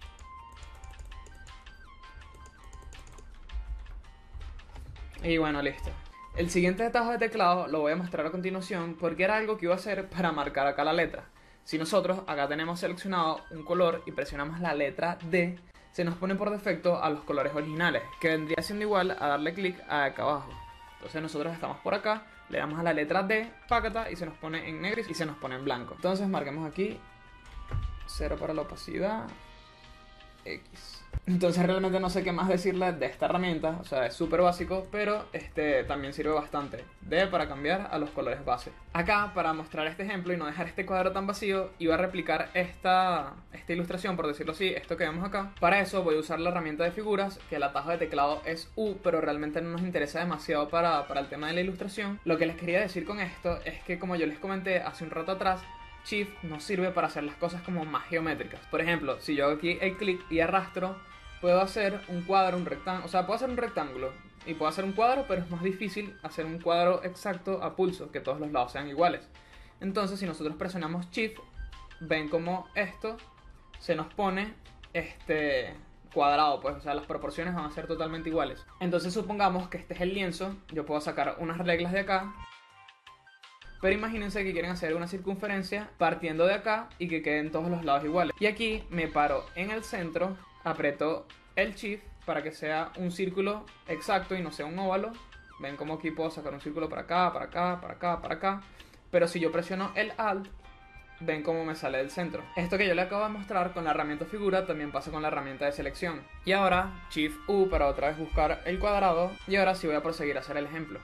Y bueno, listo. El siguiente atajo de teclado lo voy a mostrar a continuación porque era algo que iba a hacer para marcar acá la letra. Si nosotros acá tenemos seleccionado un color y presionamos la letra D, se nos pone por defecto a los colores originales, que vendría siendo igual a darle clic acá abajo. Entonces nosotros estamos por acá, le damos a la letra D, pácata, y se nos pone en negro y se nos pone en blanco. Entonces marquemos aquí cero para la opacidad, X. Entonces realmente no sé qué más decirle de esta herramienta, o sea, es súper básico, pero este también sirve bastante. D para cambiar a los colores base. Acá, para mostrar este ejemplo y no dejar este cuadro tan vacío, iba a replicar esta, esta ilustración, por decirlo así, esto que vemos acá. Para eso voy a usar la herramienta de figuras, que el atajo de teclado es U, pero realmente no nos interesa demasiado para, para el tema de la ilustración. Lo que les quería decir con esto es que, como yo les comenté hace un rato atrás, Shift nos sirve para hacer las cosas como más geométricas. Por ejemplo, si yo hago aquí el clic y arrastro, puedo hacer un cuadro, un rectángulo, o sea, puedo hacer un rectángulo y puedo hacer un cuadro, pero es más difícil hacer un cuadro exacto a pulso, que todos los lados sean iguales. Entonces, si nosotros presionamos Shift, ven como esto se nos pone este cuadrado, pues, o sea, las proporciones van a ser totalmente iguales. Entonces, supongamos que este es el lienzo, yo puedo sacar unas reglas de acá. Pero imagínense que quieren hacer una circunferencia partiendo de acá y que queden todos los lados iguales. Y aquí me paro en el centro, aprieto el Shift para que sea un círculo exacto y no sea un óvalo. Ven como aquí puedo sacar un círculo para acá, para acá, para acá, para acá. Pero si yo presiono el Alt, ven cómo me sale del centro. Esto que yo le acabo de mostrar con la herramienta figura también pasa con la herramienta de selección. Y ahora Shift U para otra vez buscar el cuadrado. Y ahora sí voy a proseguir a hacer el ejemplo.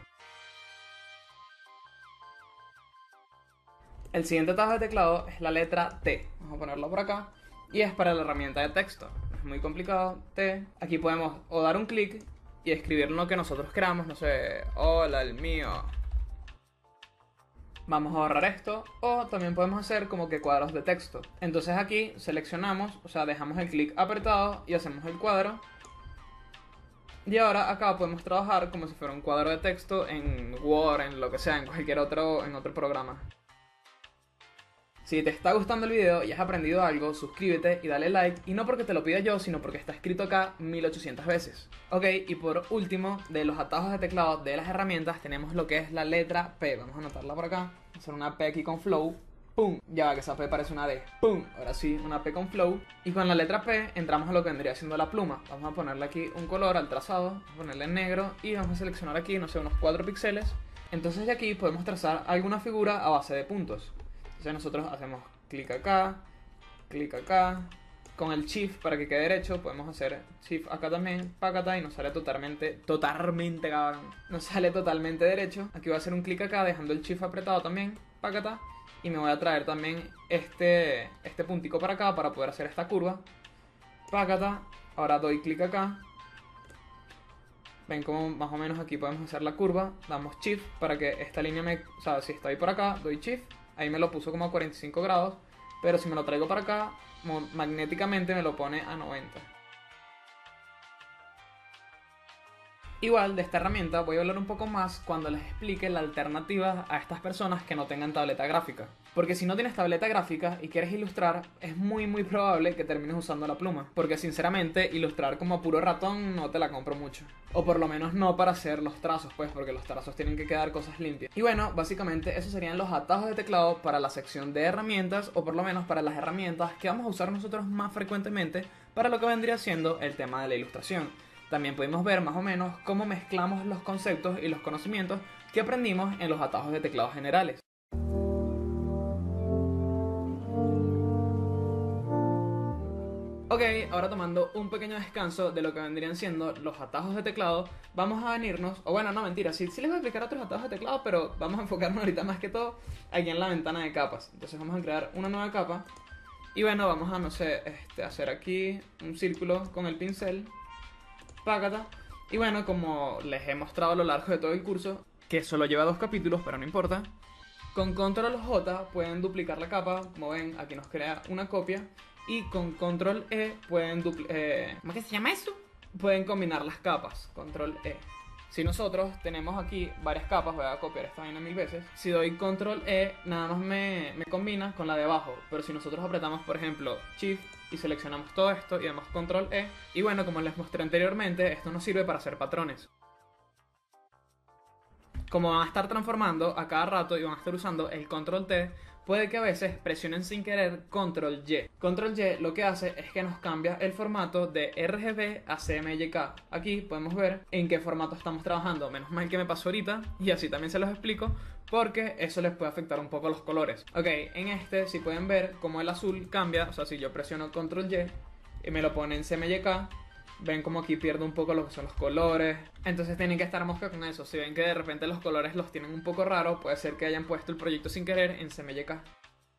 El siguiente atajo de teclado es la letra T. Vamos a ponerlo por acá. Y es para la herramienta de texto. Es muy complicado. T. Aquí podemos o dar un clic y escribir lo que nosotros queramos. No sé, hola el mío. Vamos a borrar esto. O también podemos hacer como que cuadros de texto. Entonces aquí seleccionamos, o sea, dejamos el clic apretado y hacemos el cuadro. Y ahora acá podemos trabajar como si fuera un cuadro de texto en Word, en lo que sea, en cualquier otro, en otro programa. Si te está gustando el video y has aprendido algo, suscríbete y dale like, y no porque te lo pida yo, sino porque está escrito acá mil ochocientas veces. Ok, y por último, de los atajos de teclado de las herramientas tenemos lo que es la letra P. Vamos a anotarla por acá, vamos a hacer una P aquí con flow. ¡Pum! Ya va, que esa P parece una D. ¡Pum! Ahora sí, una P con flow. Y con la letra P entramos a lo que vendría siendo la pluma. Vamos a ponerle aquí un color al trazado, vamos a ponerle en negro y vamos a seleccionar aquí, no sé, unos cuatro píxeles. Entonces de aquí podemos trazar alguna figura a base de puntos. Entonces nosotros hacemos clic acá, clic acá, con el Shift para que quede derecho, podemos hacer Shift acá también, pácata, y nos sale totalmente, totalmente, cabrón, nos sale totalmente derecho. Aquí voy a hacer un clic acá, dejando el Shift apretado también, pácata, y me voy a traer también este, este puntico para acá para poder hacer esta curva, pácata. Ahora doy clic acá, ven como más o menos aquí podemos hacer la curva, damos Shift para que esta línea me, o sea, si estoy por acá, doy Shift. Ahí me lo puso como a cuarenta y cinco grados, pero si me lo traigo para acá, magnéticamente me lo pone a noventa. Igual de esta herramienta voy a hablar un poco más cuando les explique la alternativa a estas personas que no tengan tableta gráfica. Porque si no tienes tableta gráfica y quieres ilustrar, es muy muy probable que termines usando la pluma. Porque sinceramente ilustrar como a puro ratón no te la compro mucho. O por lo menos no para hacer los trazos, pues, porque los trazos tienen que quedar cosas limpias. Y bueno, básicamente esos serían los atajos de teclado para la sección de herramientas, o por lo menos para las herramientas que vamos a usar nosotros más frecuentemente para lo que vendría siendo el tema de la ilustración. También pudimos ver más o menos cómo mezclamos los conceptos y los conocimientos que aprendimos en los atajos de teclado generales. Ok, ahora tomando un pequeño descanso de lo que vendrían siendo los atajos de teclado, vamos a venirnos, o bueno, no, mentira, sí, sí les voy a explicar otros atajos de teclado, pero vamos a enfocarnos ahorita más que todo aquí en la ventana de capas. Entonces vamos a crear una nueva capa y bueno, vamos a, no sé, este, hacer aquí un círculo con el pincel. Págata. Y bueno, como les he mostrado a lo largo de todo el curso, que solo lleva dos capítulos, pero no importa, Con control J pueden duplicar la capa, como ven, aquí nos crea una copia. Y con control E pueden eh, ¿Cómo que se llama eso? pueden combinar las capas, control E. Si nosotros tenemos aquí varias capas, voy a copiar esta vaina mil veces. Si doy control E, nada más me, me combina con la de abajo. Pero si nosotros apretamos, por ejemplo, shift y seleccionamos todo esto y damos control E, y bueno, como les mostré anteriormente, esto nos sirve para hacer patrones. Como van a estar transformando a cada rato y van a estar usando el control T, puede que a veces presionen sin querer control Y. control Y lo que hace es que nos cambia el formato de R G B a C M Y K. Aquí podemos ver en qué formato estamos trabajando. Menos mal que me pasó ahorita y así también se los explico, porque eso les puede afectar un poco los colores. Ok, en este si pueden ver cómo el azul cambia, o sea, si yo presiono control Y y me lo pone en C M Y K, ven como aquí pierdo un poco lo que son los colores. Entonces tienen que estar mosca con eso. Si ven que de repente los colores los tienen un poco raros, puede ser que hayan puesto el proyecto sin querer en C M Y K.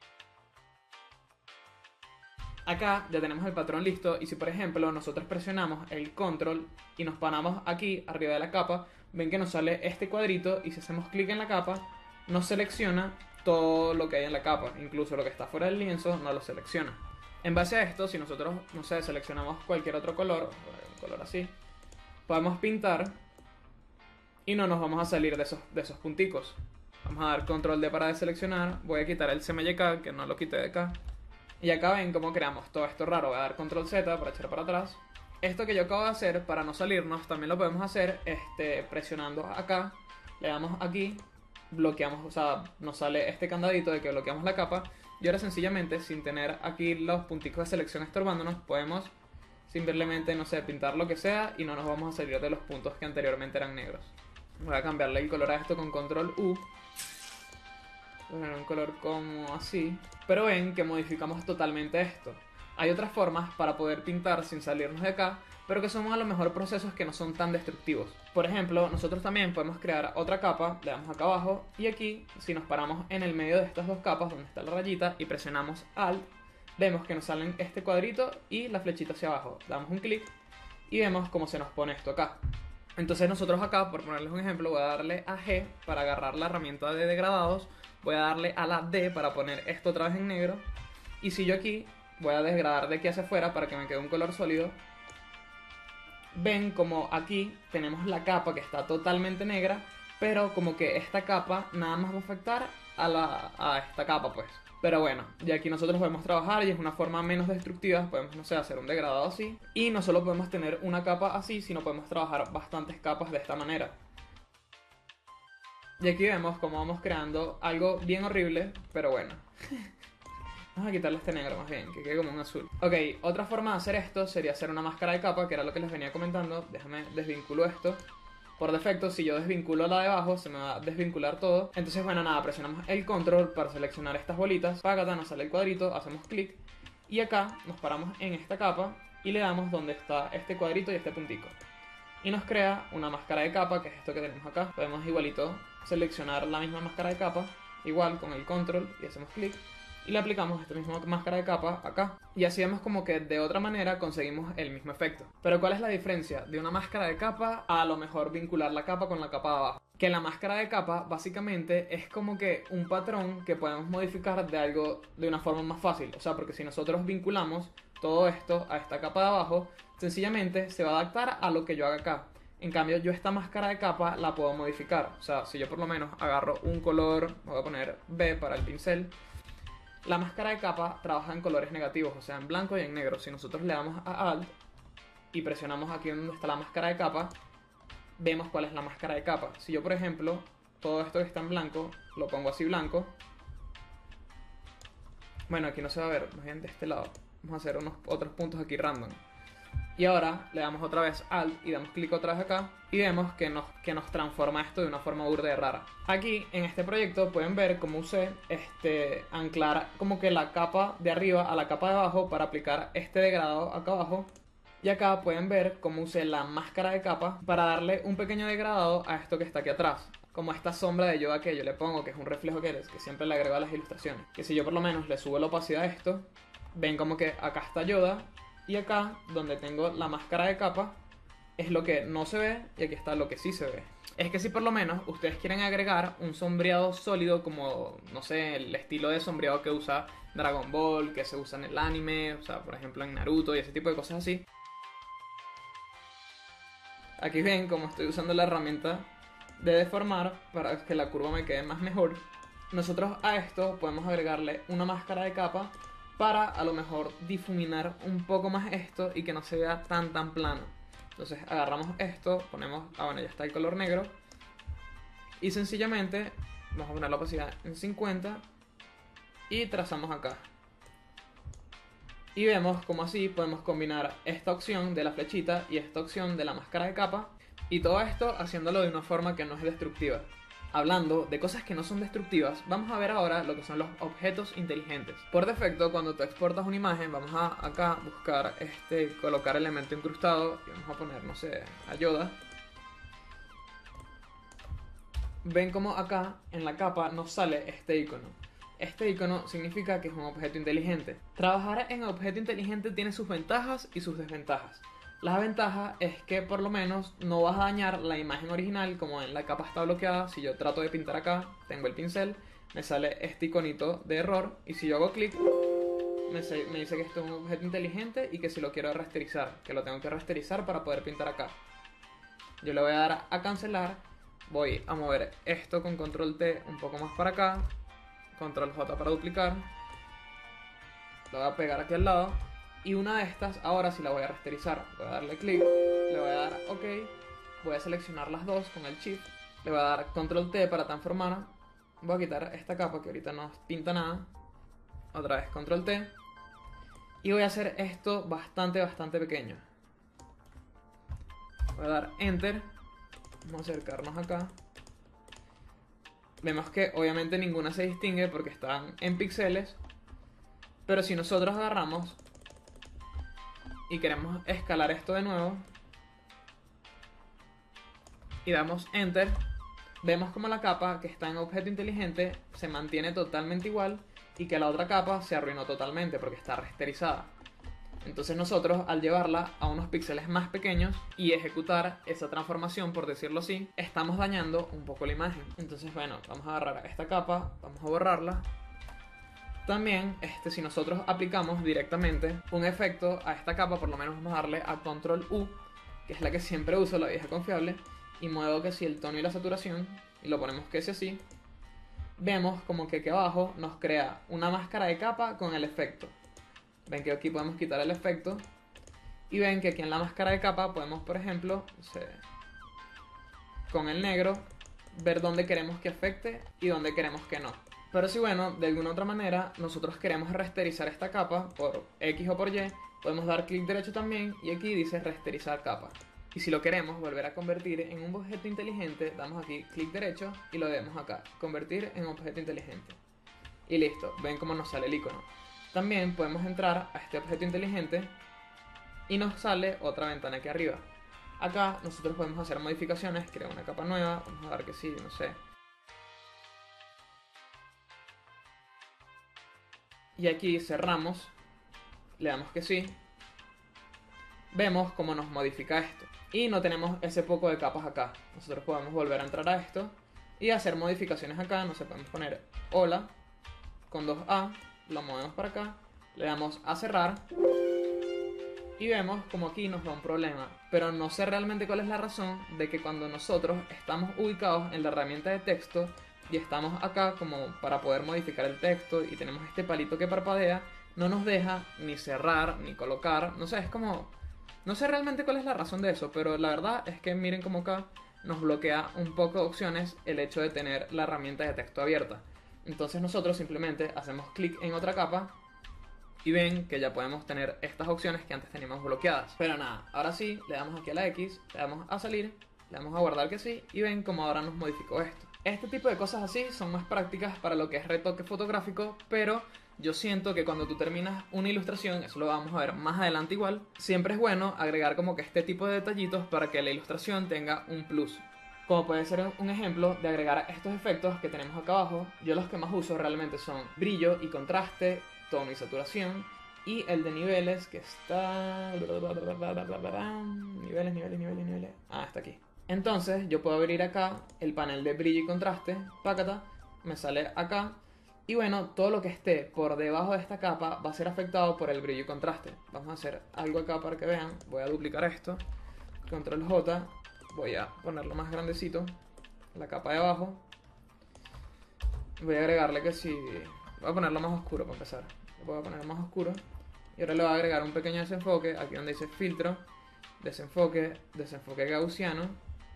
Acá ya tenemos el patrón listo, y si por ejemplo nosotros presionamos el control y nos paramos aquí arriba de la capa, ven que nos sale este cuadrito, y si hacemos clic en la capa nos selecciona todo lo que hay en la capa, incluso lo que está fuera del lienzo no lo selecciona. En base a esto, si nosotros, no sé, seleccionamos cualquier otro color, un color así, podemos pintar y no nos vamos a salir de esos, de esos punticos. Vamos a dar control D para deseleccionar, voy a quitar el C M Y K, que no lo quité de acá. Y acá ven cómo creamos todo esto raro. Voy a dar control Z para echar para atrás. Esto que yo acabo de hacer, para no salirnos, también lo podemos hacer este, presionando acá. Le damos aquí, bloqueamos, o sea, nos sale este candadito de que bloqueamos la capa. Y ahora sencillamente, sin tener aquí los punticos de selección estorbándonos, podemos simplemente, no sé, pintar lo que sea y no nos vamos a salir de los puntos que anteriormente eran negros. Voy a cambiarle el color a esto con control U. Poner un color como así. Pero ven que modificamos totalmente esto. Hay otras formas para poder pintar sin salirnos de acá, pero que son a lo mejor procesos que no son tan destructivos. Por ejemplo, nosotros también podemos crear otra capa, le damos acá abajo, y aquí, si nos paramos en el medio de estas dos capas, donde está la rayita, y presionamos Alt, vemos que nos salen este cuadrito y la flechita hacia abajo. Damos un clic y vemos cómo se nos pone esto acá. Entonces nosotros acá, por ponerles un ejemplo, voy a darle a G para agarrar la herramienta de degradados, voy a darle a la D para poner esto otra vez en negro, y si yo aquí voy a desgradar de aquí hacia afuera para que me quede un color sólido, ven como aquí tenemos la capa que está totalmente negra, pero como que esta capa nada más va a afectar a, la, a esta capa pues. Pero bueno, ya aquí nosotros podemos trabajar y es una forma menos destructiva, podemos, no sé, hacer un degradado así. Y no solo podemos tener una capa así, sino podemos trabajar bastantes capas de esta manera. Y aquí vemos cómo vamos creando algo bien horrible, pero bueno. Vamos a quitarle este negro más bien, que quede como un azul. Ok, otra forma de hacer esto sería hacer una máscara de capa, que era lo que les venía comentando. Déjame desvinculo esto. Por defecto, si yo desvinculo la de abajo, se me va a desvincular todo. Entonces, bueno, nada, presionamos el control para seleccionar estas bolitas. Págata, nos sale el cuadrito, hacemos clic. Y acá nos paramos en esta capa y le damos donde está este cuadrito y este puntico. Y nos crea una máscara de capa, que es esto que tenemos acá. Podemos igualito seleccionar la misma máscara de capa, igual con el control, y hacemos clic. Y le aplicamos esta misma máscara de capa acá. Y así vemos como que de otra manera conseguimos el mismo efecto. Pero ¿cuál es la diferencia de una máscara de capa a a lo mejor vincular la capa con la capa de abajo? Que la máscara de capa básicamente es como que un patrón que podemos modificar de algo de una forma más fácil. O sea, porque si nosotros vinculamos todo esto a esta capa de abajo, sencillamente se va a adaptar a lo que yo haga acá. En cambio, yo esta máscara de capa la puedo modificar. O sea, si yo por lo menos agarro un color, voy a poner B para el pincel. La máscara de capa trabaja en colores negativos, o sea, en blanco y en negro. Si nosotros le damos a Alt y presionamos aquí donde está la máscara de capa, vemos cuál es la máscara de capa. Si yo, por ejemplo, todo esto que está en blanco, lo pongo así blanco. Bueno, aquí no se va a ver, más bien de este lado. Vamos a hacer unos otros puntos aquí random. Y ahora le damos otra vez Alt y damos clic otra vez acá y vemos que nos, que nos transforma esto de una forma burda y rara. Aquí en este proyecto pueden ver cómo usé este, anclar como que la capa de arriba a la capa de abajo para aplicar este degradado acá abajo. Y acá pueden ver cómo usé la máscara de capa para darle un pequeño degradado a esto que está aquí atrás. Como esta sombra de Yoda que yo le pongo, que es un reflejo que, es, que siempre le agrego a las ilustraciones. Que si yo por lo menos le subo la opacidad a esto, ven como que acá está Yoda. Y acá, donde tengo la máscara de capa, es lo que no se ve y aquí está lo que sí se ve. es que si por lo menos ustedes quieren agregar un sombreado sólido como, no sé, el estilo de sombreado que usa Dragon Ball, que se usa en el anime, o sea, por ejemplo en Naruto y ese tipo de cosas así. Aquí ven cómo estoy usando la herramienta de deformar para que la curva me quede más mejor. Nosotros a esto podemos agregarle una máscara de capa para a lo mejor difuminar un poco más esto y que no se vea tan tan plano. Entonces agarramos esto, ponemos, ah bueno, ya está el color negro, y sencillamente vamos a poner la opacidad en cincuenta y trazamos acá. Y vemos como así podemos combinar esta opción de la flechita y esta opción de la máscara de capa, y todo esto haciéndolo de una forma que no es destructiva. Hablando de cosas que no son destructivas, vamos a ver ahora lo que son los objetos inteligentes. Por defecto, cuando tú exportas una imagen, vamos a acá buscar este, colocar elemento incrustado y vamos a poner, no sé, a Yoda. Ven como acá en la capa nos sale este icono. Este icono significa que es un objeto inteligente. Trabajar en objeto inteligente tiene sus ventajas y sus desventajas. La ventaja es que por lo menos no vas a dañar la imagen original, como en la capa está bloqueada. Si yo trato de pintar acá, tengo el pincel, me sale este iconito de error, y si yo hago clic me, me dice que esto es un objeto inteligente y que si lo quiero rasterizar, que lo tengo que rasterizar para poder pintar acá. Yo le voy a dar a cancelar, voy a mover esto con control T un poco más para acá, control J para duplicar, lo voy a pegar aquí al lado. Y una de estas, ahora sí la voy a rasterizar. Voy a darle clic, le voy a dar OK, voy a seleccionar las dos con el Shift, le voy a dar control T para transformar. Voy a quitar esta capa que ahorita no pinta nada. Otra vez control T. Y voy a hacer esto bastante, bastante pequeño. Voy a dar Enter. Vamos a acercarnos acá. Vemos que obviamente ninguna se distingue porque están en píxeles. Pero si nosotros agarramos y queremos escalar esto de nuevo y damos Enter, vemos como la capa que está en objeto inteligente se mantiene totalmente igual y que la otra capa se arruinó totalmente porque está rasterizada. Entonces nosotros, al llevarla a unos píxeles más pequeños y ejecutar esa transformación, por decirlo así, estamos dañando un poco la imagen. Entonces bueno, vamos a agarrar esta capa, vamos a borrarla. También, este, si nosotros aplicamos directamente un efecto a esta capa, por lo menos vamos a darle a control U, que es la que siempre uso, la vieja confiable, y muevo que si el tono y la saturación, y lo ponemos que si así, vemos como que aquí abajo nos crea una máscara de capa con el efecto. Ven que aquí podemos quitar el efecto, y ven que aquí en la máscara de capa podemos, por ejemplo, no sé, con el negro, ver dónde queremos que afecte y dónde queremos que no. Pero si bueno, de alguna otra manera nosotros queremos rasterizar esta capa por X o por Y, podemos dar clic derecho también y aquí dice rasterizar capa. Y si lo queremos volver a convertir en un objeto inteligente, damos aquí clic derecho y lo vemos acá, convertir en objeto inteligente. Y listo, ven cómo nos sale el icono. También podemos entrar a este objeto inteligente y nos sale otra ventana aquí arriba. Acá nosotros podemos hacer modificaciones, crear una capa nueva, vamos a dar que sí, no sé. Y aquí cerramos, le damos que sí, vemos cómo nos modifica esto. Y no tenemos ese poco de capas acá. Nosotros podemos volver a entrar a esto y hacer modificaciones acá. No sé, podemos poner hola con dos A, lo movemos para acá, le damos a cerrar y vemos como aquí nos da un problema. Pero no sé realmente cuál es la razón de que cuando nosotros estamos ubicados en la herramienta de texto y estamos acá como para poder modificar el texto y tenemos este palito que parpadea, no nos deja ni cerrar ni colocar. No sé, es como... no sé realmente cuál es la razón de eso, pero la verdad es que miren como acá nos bloquea un poco de opciones el hecho de tener la herramienta de texto abierta. Entonces nosotros simplemente hacemos clic en otra capa y ven que ya podemos tener estas opciones que antes teníamos bloqueadas. Pero nada, ahora sí, le damos aquí a la X, le damos a salir, le damos a guardar que sí y ven como ahora nos modificó esto. Este tipo de cosas así son más prácticas para lo que es retoque fotográfico, pero yo siento que cuando tú terminas una ilustración, eso lo vamos a ver más adelante igual, siempre es bueno agregar como que este tipo de detallitos para que la ilustración tenga un plus. Como puede ser un ejemplo de agregar estos efectos que tenemos acá abajo. Yo los que más uso realmente son brillo y contraste, tono y saturación, y el de niveles que está... niveles, niveles, niveles, niveles... ah, está aquí. Entonces yo puedo abrir acá el panel de brillo y contraste, pácata, me sale acá. Y bueno, todo lo que esté por debajo de esta capa va a ser afectado por el brillo y contraste. Vamos a hacer algo acá para que vean. Voy a duplicar esto, control J, voy a ponerlo más grandecito, la capa de abajo. Voy a agregarle que si... voy a ponerlo más oscuro para empezar. Lo voy a poner más oscuro. Y ahora le voy a agregar un pequeño desenfoque, aquí donde dice filtro, desenfoque, desenfoque gaussiano.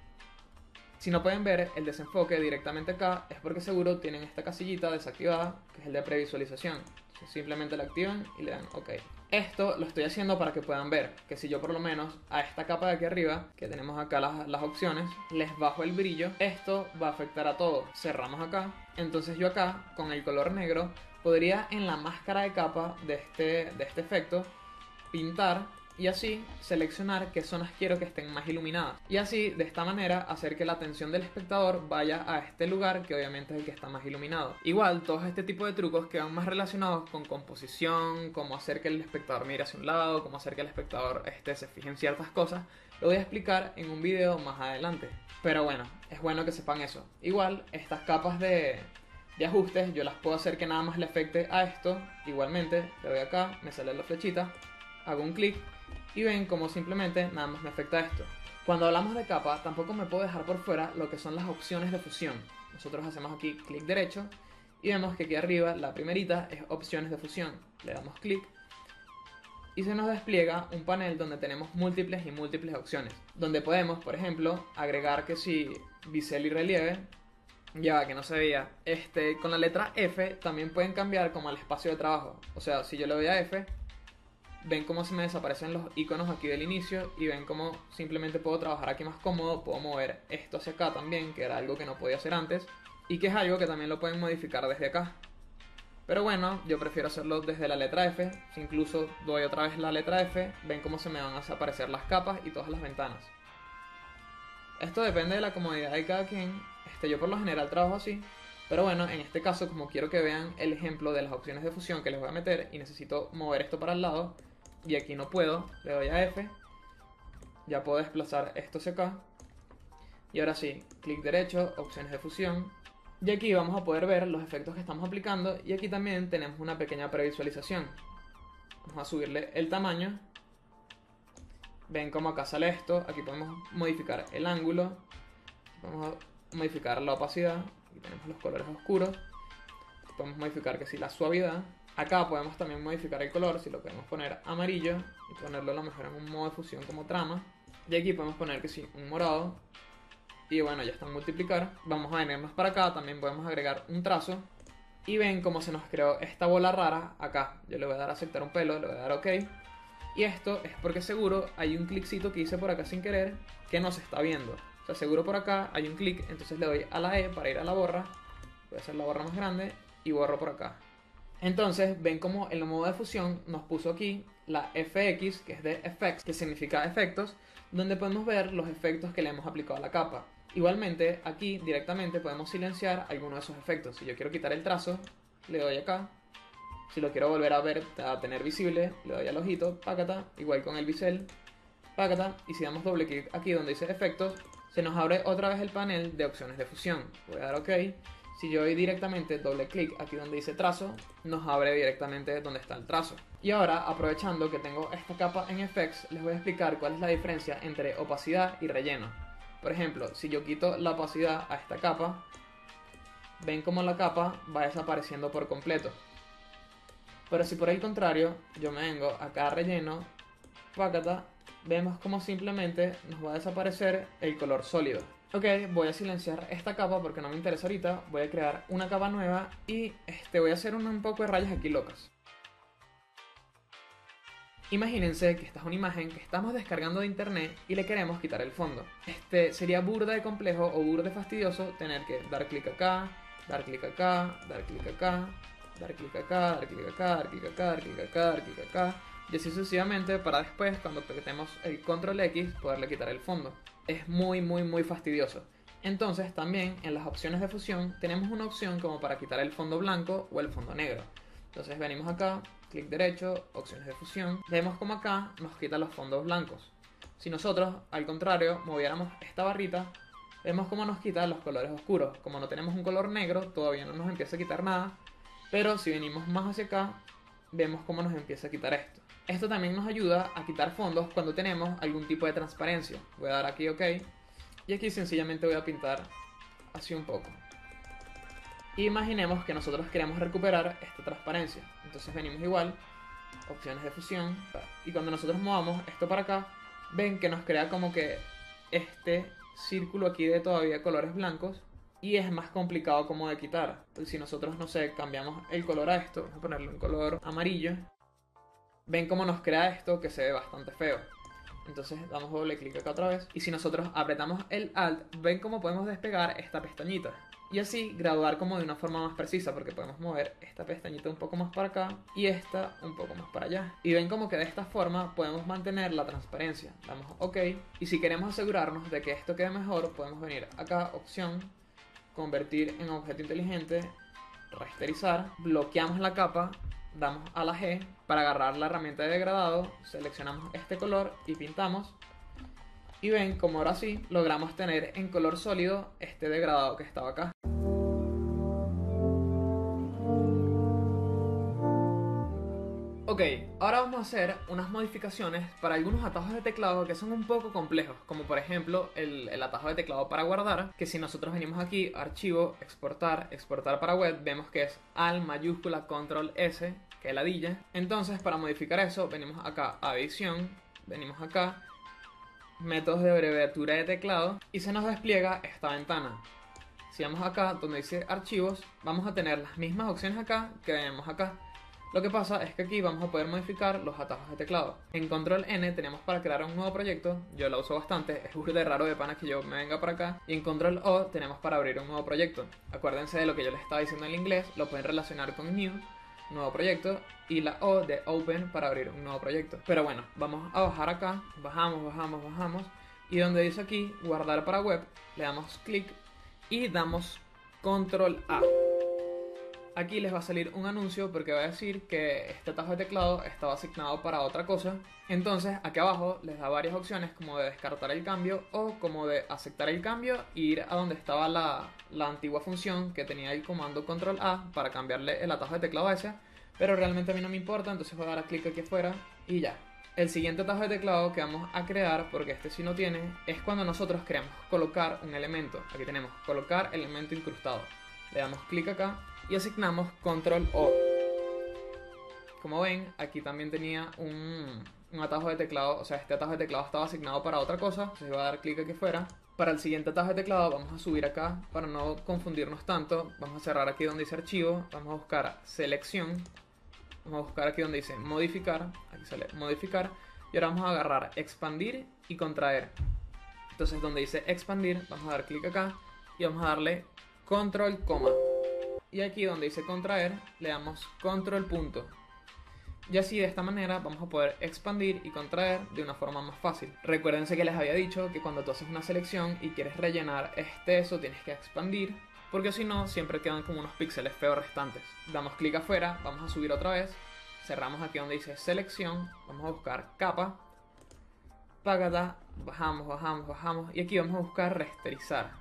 Si no pueden ver el desenfoque directamente acá, es porque seguro tienen esta casillita desactivada, que es el de previsualización. Entonces simplemente la activan y le dan OK. Esto lo estoy haciendo para que puedan ver que si yo por lo menos a esta capa de aquí arriba, que tenemos acá las, las opciones, les bajo el brillo, esto va a afectar a todo. Cerramos acá, entonces yo acá, con el color negro, podría en la máscara de capa de este, de este efecto, pintar y así seleccionar qué zonas quiero que estén más iluminadas. Y así, de esta manera, hacer que la atención del espectador vaya a este lugar que obviamente es el que está más iluminado. Igual, todos este tipo de trucos quedan más relacionados con composición, cómo hacer que el espectador mire hacia un lado, cómo hacer que el espectador este, se fije en ciertas cosas. Lo voy a explicar en un video más adelante. Pero bueno, es bueno que sepan eso. Igual, estas capas de... de ajustes, yo las puedo hacer que nada más le afecte a esto. Igualmente, le doy acá, me sale la flechita, hago un clic y ven como simplemente nada más me afecta esto. Cuando hablamos de capa, tampoco me puedo dejar por fuera lo que son las opciones de fusión. Nosotros hacemos aquí clic derecho y vemos que aquí arriba la primerita es opciones de fusión. Le damos clic y se nos despliega un panel donde tenemos múltiples y múltiples opciones. Donde podemos, por ejemplo, agregar que si bisel y relieve. Ya que no se veía. Este, con la letra F también pueden cambiar como el espacio de trabajo. O sea, si yo le doy a F, ven cómo se me desaparecen los iconos aquí del inicio y ven cómo simplemente puedo trabajar aquí más cómodo. Puedo mover esto hacia acá también, que era algo que no podía hacer antes y que es algo que también lo pueden modificar desde acá. Pero bueno, yo prefiero hacerlo desde la letra F. Si incluso doy otra vez la letra F, ven cómo se me van a desaparecer las capas y todas las ventanas. Esto depende de la comodidad de cada quien. Este, yo por lo general trabajo así. Pero bueno, en este caso, como quiero que vean el ejemplo de las opciones de fusión que les voy a meter y necesito mover esto para el lado, y aquí no puedo, le doy a F, ya puedo desplazar esto hacia acá, y ahora sí, clic derecho, opciones de fusión, y aquí vamos a poder ver los efectos que estamos aplicando, y aquí también tenemos una pequeña previsualización. Vamos a subirle el tamaño, ven cómo acá sale esto, aquí podemos modificar el ángulo, vamos a modificar la opacidad, aquí tenemos los colores oscuros, podemos modificar que si la suavidad. Acá podemos también modificar el color, si lo queremos poner amarillo y ponerlo a lo mejor en un modo de fusión como trama. Y aquí podemos poner que sí, un morado. Y bueno, ya está en multiplicar. Vamos a venir más para acá, también podemos agregar un trazo. Y ven cómo se nos creó esta bola rara acá. Yo le voy a dar a aceptar un pelo, le voy a dar OK. Y esto es porque seguro hay un cliccito que hice por acá sin querer que no se está viendo. O sea, seguro por acá hay un clic, entonces le doy a la E para ir a la borra. Voy a hacer la borra más grande y borro por acá. Entonces ven como en el modo de fusión nos puso aquí la F X, que es de Effects, que significa efectos, donde podemos ver los efectos que le hemos aplicado a la capa. Igualmente aquí directamente podemos silenciar alguno de esos efectos. Si yo quiero quitar el trazo, le doy acá. Si lo quiero volver a ver, a tener visible, le doy al ojito, pácata, igual con el bisel, pácata, y si damos doble clic aquí donde dice efectos, se nos abre otra vez el panel de opciones de fusión. Voy a dar OK. Si yo doy directamente doble clic aquí donde dice trazo, nos abre directamente donde está el trazo. Y ahora, aprovechando que tengo esta capa en Effects, les voy a explicar cuál es la diferencia entre opacidad y relleno. Por ejemplo, si yo quito la opacidad a esta capa, ven cómo la capa va desapareciendo por completo. Pero si por el contrario, yo me vengo acá a relleno, pácata, vemos como simplemente nos va a desaparecer el color sólido. Ok, voy a silenciar esta capa porque no me interesa ahorita, voy a crear una capa nueva y este, voy a hacer un, un poco de rayas aquí locas. Imagínense que esta es una imagen que estamos descargando de internet y le queremos quitar el fondo. Este sería burda de complejo o burda de fastidioso tener que dar clic acá, dar clic acá, dar clic acá, dar clic acá, dar clic acá, dar clic acá, dar clic acá, dar clic acá, y así sucesivamente para después, cuando apretemos el control X, poderle quitar el fondo. Es muy muy muy fastidioso. Entonces también en las opciones de fusión tenemos una opción como para quitar el fondo blanco o el fondo negro. Entonces venimos acá, clic derecho, opciones de fusión, vemos como acá nos quita los fondos blancos. Si nosotros, al contrario, moviéramos esta barrita, vemos cómo nos quita los colores oscuros. Como no tenemos un color negro, todavía no nos empieza a quitar nada. Pero si venimos más hacia acá, vemos cómo nos empieza a quitar esto. Esto también nos ayuda a quitar fondos cuando tenemos algún tipo de transparencia. Voy a dar aquí OK. Y aquí sencillamente voy a pintar así un poco. Imaginemos que nosotros queremos recuperar esta transparencia. Entonces venimos igual, opciones de fusión. Y cuando nosotros movamos esto para acá, ven que nos crea como que este círculo aquí de todavía colores blancos. Y es más complicado como de quitar. Si nosotros, no sé, cambiamos el color a esto, vamos a ponerle un color amarillo. Ven cómo nos crea esto que se ve bastante feo. Entonces damos doble clic acá otra vez. Y si nosotros apretamos el Alt, ven cómo podemos despegar esta pestañita. Y así graduar como de una forma más precisa, porque podemos mover esta pestañita un poco más para acá y esta un poco más para allá. Y ven como que de esta forma podemos mantener la transparencia. Damos OK. Y si queremos asegurarnos de que esto quede mejor, podemos venir acá, opción, convertir en objeto inteligente, rasterizar, bloqueamos la capa, damos a la G para agarrar la herramienta de degradado, seleccionamos este color y pintamos. Y ven como ahora sí logramos tener en color sólido este degradado que estaba acá. Ok, ahora vamos a hacer unas modificaciones para algunos atajos de teclado que son un poco complejos, como por ejemplo el, el atajo de teclado para guardar, que si nosotros venimos aquí, archivo, exportar, exportar para web, vemos que es al mayúscula control S, que ladilla. Entonces para modificar eso venimos acá a edición, venimos acá, métodos de abreviatura de teclado y se nos despliega esta ventana. Si vamos acá donde dice archivos, vamos a tener las mismas opciones acá que vemos acá. Lo que pasa es que aquí vamos a poder modificar los atajos de teclado. En control N tenemos para crear un nuevo proyecto, yo lo uso bastante, es burda de raro de pana que yo me venga para acá. Y en control O tenemos para abrir un nuevo proyecto. Acuérdense de lo que yo les estaba diciendo en inglés, lo pueden relacionar con new, nuevo proyecto, y la O de open para abrir un nuevo proyecto. Pero bueno, vamos a bajar acá, bajamos, bajamos, bajamos, y donde dice aquí guardar para web, le damos clic y damos control A. Aquí les va a salir un anuncio porque va a decir que este atajo de teclado estaba asignado para otra cosa. Entonces aquí abajo les da varias opciones como de descartar el cambio o como de aceptar el cambio e ir a donde estaba la, la antigua función que tenía el comando control A para cambiarle el atajo de teclado a ese. Pero realmente a mí no me importa, entonces voy a dar clic aquí afuera y ya. El siguiente atajo de teclado que vamos a crear, porque este sí no tiene, es cuando nosotros queremos colocar un elemento. Aquí tenemos colocar elemento incrustado. Le damos clic acá y asignamos control O. Como ven, aquí también tenía un, un atajo de teclado, o sea, este atajo de teclado estaba asignado para otra cosa, entonces voy a dar clic aquí afuera. Para el siguiente atajo de teclado vamos a subir acá para no confundirnos tanto. Vamos a cerrar aquí donde dice archivo, vamos a buscar selección, vamos a buscar aquí donde dice modificar, aquí sale modificar, y ahora vamos a agarrar expandir y contraer. Entonces donde dice expandir, vamos a dar clic acá y vamos a darle control coma. Y aquí donde dice contraer, le damos control punto. Y así de esta manera vamos a poder expandir y contraer de una forma más fácil. Recuérdense que les había dicho que cuando tú haces una selección y quieres rellenar este eso, tienes que expandir, porque si no siempre quedan como unos píxeles feos restantes. Damos clic afuera, vamos a subir otra vez, cerramos aquí donde dice selección, vamos a buscar capa, págata, bajamos, bajamos, bajamos y aquí vamos a buscar rasterizar.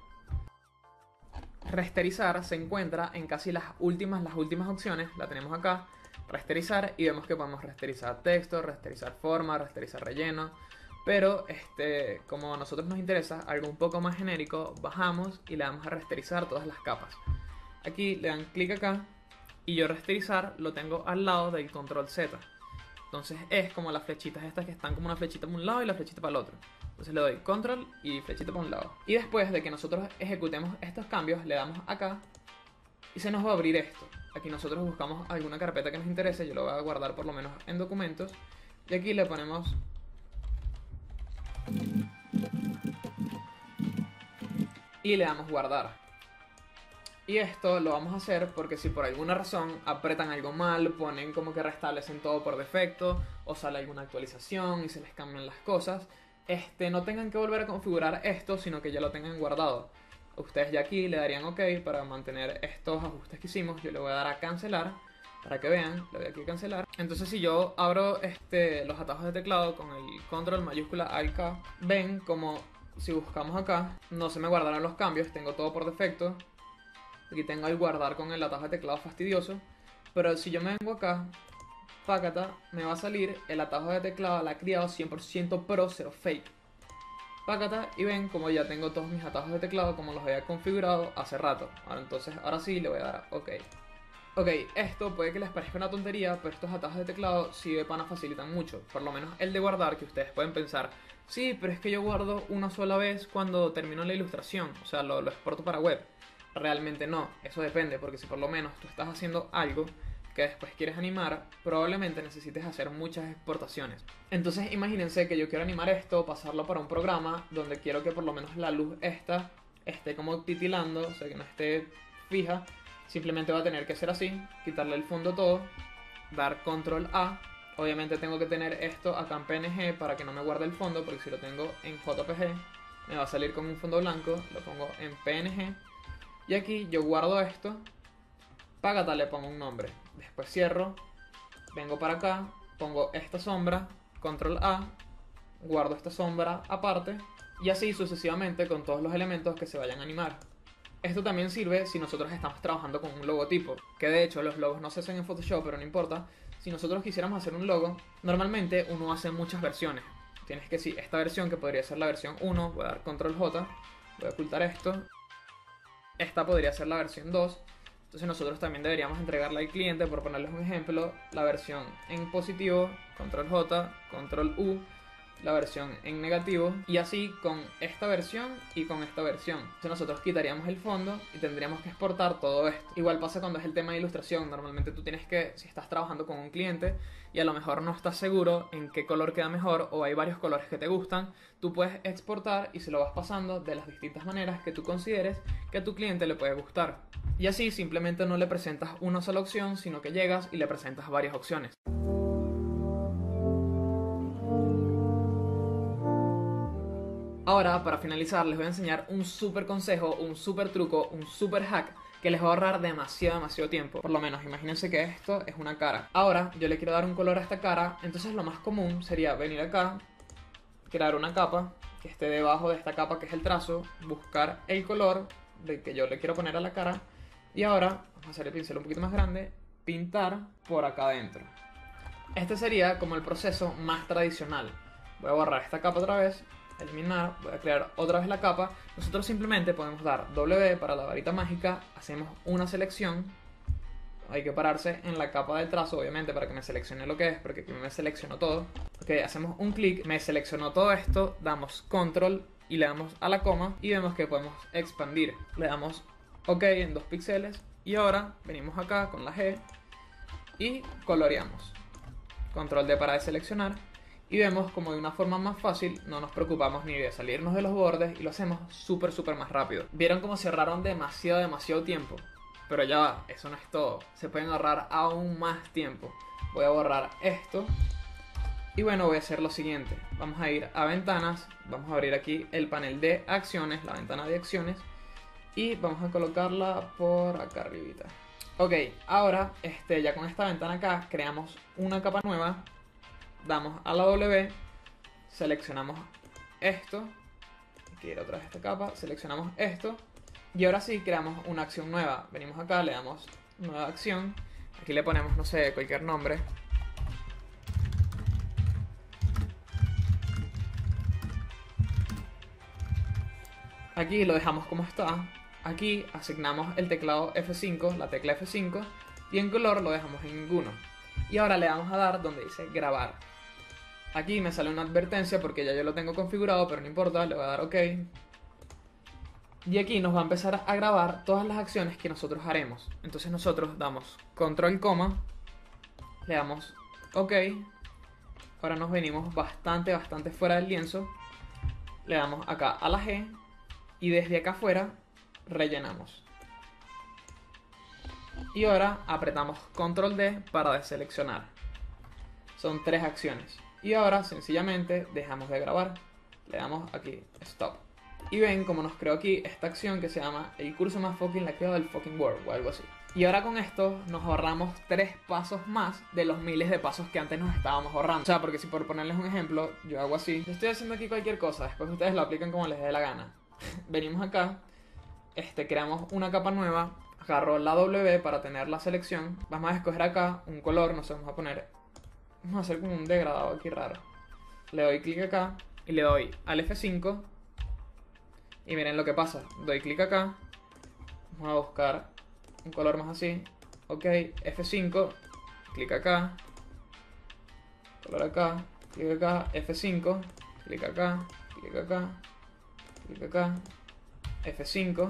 Rasterizar se encuentra en casi las últimas, las últimas opciones, la tenemos acá, rasterizar, y vemos que podemos rasterizar texto, rasterizar forma, rasterizar relleno, pero este, como a nosotros nos interesa algo un poco más genérico, bajamos y le damos a rasterizar todas las capas. Aquí le dan clic acá y yo rasterizar lo tengo al lado del control Z. Entonces es como las flechitas estas que están como una flechita para un lado y la flechita para el otro. Entonces le doy control y flechita para un lado. Y después de que nosotros ejecutemos estos cambios, le damos acá y se nos va a abrir esto. Aquí nosotros buscamos alguna carpeta que nos interese, yo lo voy a guardar por lo menos en documentos. Y aquí le ponemos y le damos guardar. Y esto lo vamos a hacer porque si por alguna razón apretan algo mal, ponen como que restablecen todo por defecto, o sale alguna actualización y se les cambian las cosas, este, no tengan que volver a configurar esto, sino que ya lo tengan guardado. Ustedes ya aquí le darían OK para mantener estos ajustes que hicimos. Yo le voy a dar a cancelar, para que vean, le doy aquí a cancelar. Entonces si yo abro este, los atajos de teclado con el control mayúscula Alt, ven como si buscamos acá, no se me guardaron los cambios, tengo todo por defecto. Aquí tengo el guardar con el atajo de teclado fastidioso. Pero si yo me vengo acá, pácata, me va a salir el atajo de teclado la ha criado cien por ciento pro, cero fake. Pácata, y ven como ya tengo todos mis atajos de teclado como los había configurado hace rato. Ahora entonces, ahora sí le voy a dar a OK. Ok, esto puede que les parezca una tontería, pero estos atajos de teclado sí de pana facilitan mucho. Por lo menos el de guardar, que ustedes pueden pensar, sí, pero es que yo guardo una sola vez cuando termino la ilustración, o sea, lo, lo exporto para web. Realmente no, eso depende, porque si por lo menos tú estás haciendo algo que después quieres animar, probablemente necesites hacer muchas exportaciones. Entonces imagínense que yo quiero animar esto, pasarlo para un programa donde quiero que por lo menos la luz esta esté como titilando, o sea, que no esté fija. Simplemente va a tener que ser así, quitarle el fondo todo, dar control A. Obviamente tengo que tener esto acá en P N G para que no me guarde el fondo, porque si lo tengo en J P G me va a salir con un fondo blanco. Lo pongo en P N G y aquí yo guardo esto, págata, le pongo un nombre. Después cierro, vengo para acá, pongo esta sombra, control A, guardo esta sombra aparte y así sucesivamente con todos los elementos que se vayan a animar. Esto también sirve si nosotros estamos trabajando con un logotipo, que de hecho los logos no se hacen en Photoshop, pero no importa. Si nosotros quisiéramos hacer un logo, normalmente uno hace muchas versiones. Tienes que, sí, esta versión que podría ser la versión uno, voy a dar control J, voy a ocultar esto. Esta podría ser la versión dos. Entonces nosotros también deberíamos entregarle al cliente, por ponerles un ejemplo, la versión en positivo, control J, control U, la versión en negativo, y así con esta versión y con esta versión. Entonces nosotros quitaríamos el fondo y tendríamos que exportar todo esto. Igual pasa cuando es el tema de ilustración. Normalmente tú tienes que, si estás trabajando con un cliente y a lo mejor no estás seguro en qué color queda mejor o hay varios colores que te gustan, tú puedes exportar y se lo vas pasando de las distintas maneras que tú consideres que a tu cliente le puede gustar. Y así simplemente no le presentas una sola opción, sino que llegas y le presentas varias opciones. Ahora, para finalizar, les voy a enseñar un super consejo, un super truco, un super hack que les va a ahorrar demasiado, demasiado tiempo. Por lo menos, imagínense que esto es una cara. Ahora, yo le quiero dar un color a esta cara, entonces lo más común sería venir acá, crear una capa que esté debajo de esta capa que es el trazo, buscar el color del que yo le quiero poner a la cara y ahora, vamos a hacer el pincel un poquito más grande, pintar por acá adentro. Este sería como el proceso más tradicional. Voy a borrar esta capa otra vez, eliminar, voy a crear otra vez la capa. Nosotros simplemente podemos dar W para la varita mágica, hacemos una selección. Hay que pararse en la capa del trazo, obviamente, para que me seleccione lo que es, porque aquí me seleccionó todo. Ok, hacemos un clic, me seleccionó todo esto, damos control y le damos a la coma y vemos que podemos expandir. Le damos OK en dos píxeles y ahora venimos acá con la G y coloreamos. Control D para deseleccionar. Y vemos como de una forma más fácil no nos preocupamos ni de salirnos de los bordes y lo hacemos súper súper más rápido. Vieron cómo se ahorraron demasiado demasiado tiempo, pero ya va, eso no es todo, se pueden ahorrar aún más tiempo. Voy a borrar esto y bueno, voy a hacer lo siguiente, vamos a ir a ventanas, vamos a abrir aquí el panel de acciones, la ventana de acciones y vamos a colocarla por acá arribita. Ok, ahora este, ya con esta ventana acá creamos una capa nueva. Damos a la W, seleccionamos esto, hay que ir otra vez a esta capa, seleccionamos esto y ahora sí creamos una acción nueva. Venimos acá, le damos nueva acción, aquí le ponemos, no sé, cualquier nombre. Aquí lo dejamos como está, aquí asignamos el teclado F cinco, la tecla F cinco y en color lo dejamos en ninguno. Y ahora le vamos a dar donde dice grabar. Aquí me sale una advertencia porque ya yo lo tengo configurado, pero no importa, le voy a dar OK. Y aquí nos va a empezar a grabar todas las acciones que nosotros haremos. Entonces nosotros damos control coma, le damos OK. Ahora nos venimos bastante, bastante fuera del lienzo. Le damos acá a la G y desde acá afuera rellenamos. Y ahora apretamos control D para deseleccionar. Son tres acciones. Y ahora sencillamente dejamos de grabar. Le damos aquí stop. Y ven como nos creó aquí esta acción que se llama el curso más fucking laqueado del fucking world o algo así. Y ahora con esto nos ahorramos tres pasos más de los miles de pasos que antes nos estábamos ahorrando. O sea, porque si por ponerles un ejemplo, yo hago así. Yo estoy haciendo aquí cualquier cosa, después ustedes lo aplican como les dé la gana. Venimos acá, este, creamos una capa nueva, agarro la W para tener la selección. Vamos a escoger acá un color, no sé, vamos a poner... Vamos a hacer como un degradado aquí raro. Le doy clic acá y le doy al F cinco. Y miren lo que pasa. Doy clic acá. Vamos a buscar un color más así. Ok, F cinco. Clic acá. Color acá. Clic acá. F cinco. Clic acá. Clic acá. Clic acá. F cinco.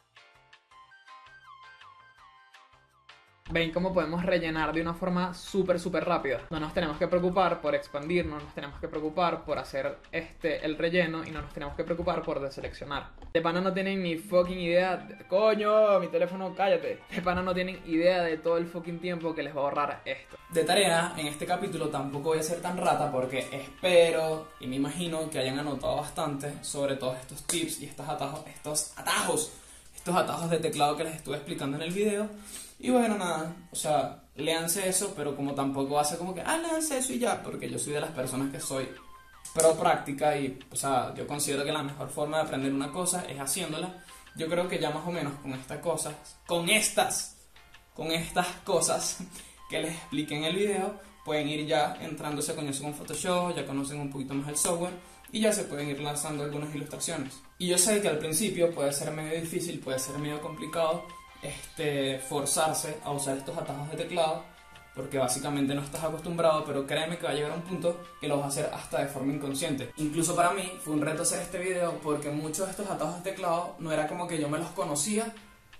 Ven cómo podemos rellenar de una forma súper súper rápida. No nos tenemos que preocupar por expandir, no nos tenemos que preocupar por hacer este el relleno y no nos tenemos que preocupar por deseleccionar. De pana no tienen ni fucking idea de... ¡Coño! Mi teléfono, cállate. De pana no tienen idea de todo el fucking tiempo que les va a ahorrar esto. De tarea, en este capítulo tampoco voy a ser tan rata porque espero y me imagino que hayan anotado bastante sobre todos estos tips y estos atajos, estos atajos, estos atajos de teclado que les estuve explicando en el video. Y bueno, nada, o sea, léanse eso, pero como tampoco va a ser como que, ah, léanse eso y ya, porque yo soy de las personas que soy pro práctica y, o sea, yo considero que la mejor forma de aprender una cosa es haciéndola. Yo creo que ya más o menos con estas cosas, con estas, con estas cosas que les expliqué en el video, pueden ir ya entrándose con eso con Photoshop, ya conocen un poquito más el software y ya se pueden ir lanzando algunas ilustraciones. Y yo sé que al principio puede ser medio difícil, puede ser medio complicado, Este, forzarse a usar estos atajos de teclado porque básicamente no estás acostumbrado, pero créeme que va a llegar a un punto que lo vas a hacer hasta de forma inconsciente. Incluso para mí fue un reto hacer este video porque muchos de estos atajos de teclado no era como que yo me los conocía,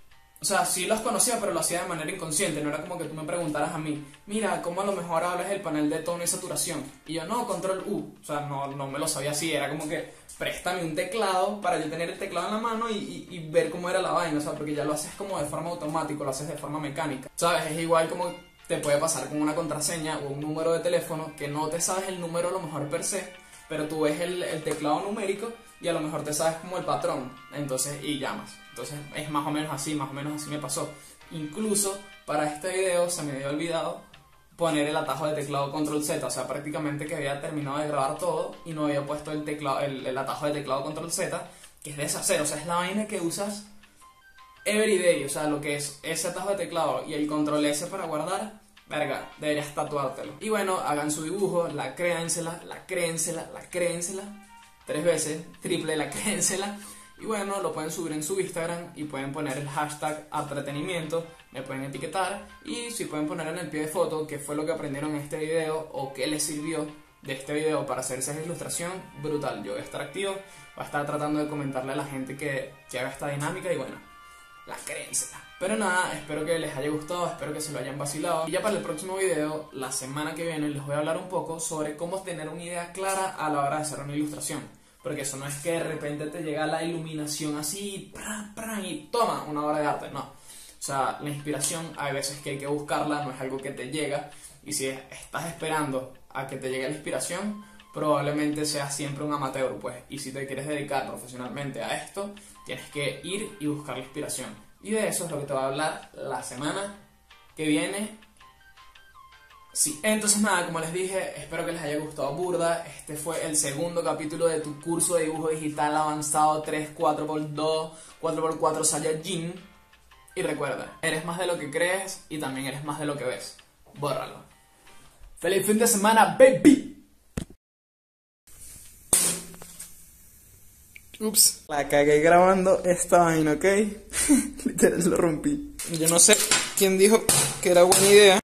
o sea, sí los conocía pero lo hacía de manera inconsciente, no era como que tú me preguntaras a mí, mira, ¿cómo a lo mejor hablas el panel de tono y saturación? Y yo, no, control U, o sea, no, no me lo sabía así, era como que préstame un teclado para yo tener el teclado en la mano y, y, y ver cómo era la vaina, o sea, porque ya lo haces como de forma automática, lo haces de forma mecánica, ¿sabes? Es igual como te puede pasar con una contraseña o un número de teléfono que no te sabes el número a lo mejor per se, pero tú ves el, el teclado numérico y a lo mejor te sabes como el patrón, entonces, y llamas. Entonces es más o menos así, más o menos así me pasó. Incluso para este video se me había olvidado poner el atajo de teclado control Z, o sea, prácticamente que había terminado de grabar todo y no había puesto el, teclado, el, el atajo de teclado control Z, que es deshacer, o sea, es la vaina que usas everyday, o sea, lo que es ese atajo de teclado y el control S para guardar, verga, deberías tatuártelo. Y bueno, hagan su dibujo, la créensela, la créensela, la créensela, tres veces, triple la créensela. Y bueno, lo pueden subir en su Instagram y pueden poner el hashtag entretenimiento, me pueden etiquetar y si pueden poner en el pie de foto qué fue lo que aprendieron en este video o qué les sirvió de este video para hacer esa ilustración, brutal. Yo voy a estar activo, voy a estar tratando de comentarle a la gente que, que haga esta dinámica y bueno, la créensela. Pero nada, espero que les haya gustado, espero que se lo hayan vacilado. Y ya para el próximo video, la semana que viene, les voy a hablar un poco sobre cómo tener una idea clara a la hora de hacer una ilustración. Porque eso no es que de repente te llega la iluminación así, ¡pran, pran! Y toma, una obra de arte, no. O sea, la inspiración hay veces que hay que buscarla, no es algo que te llega. Y si estás esperando a que te llegue la inspiración, probablemente seas siempre un amateur, pues. Y si te quieres dedicar profesionalmente a esto, tienes que ir y buscar la inspiración. Y de eso es lo que te voy a hablar la semana que viene. Sí, entonces nada, como les dije, espero que les haya gustado burda. Este fue el segundo capítulo de tu curso de dibujo digital avanzado tres, cuatro por dos, cuatro por cuatro Saiyajin. Y recuerda, eres más de lo que crees y también eres más de lo que ves. Bórralo. ¡Feliz fin de semana, baby! Ups, la cagué grabando esta vaina, ¿ok? Literal lo rompí. Yo no sé quién dijo que era buena idea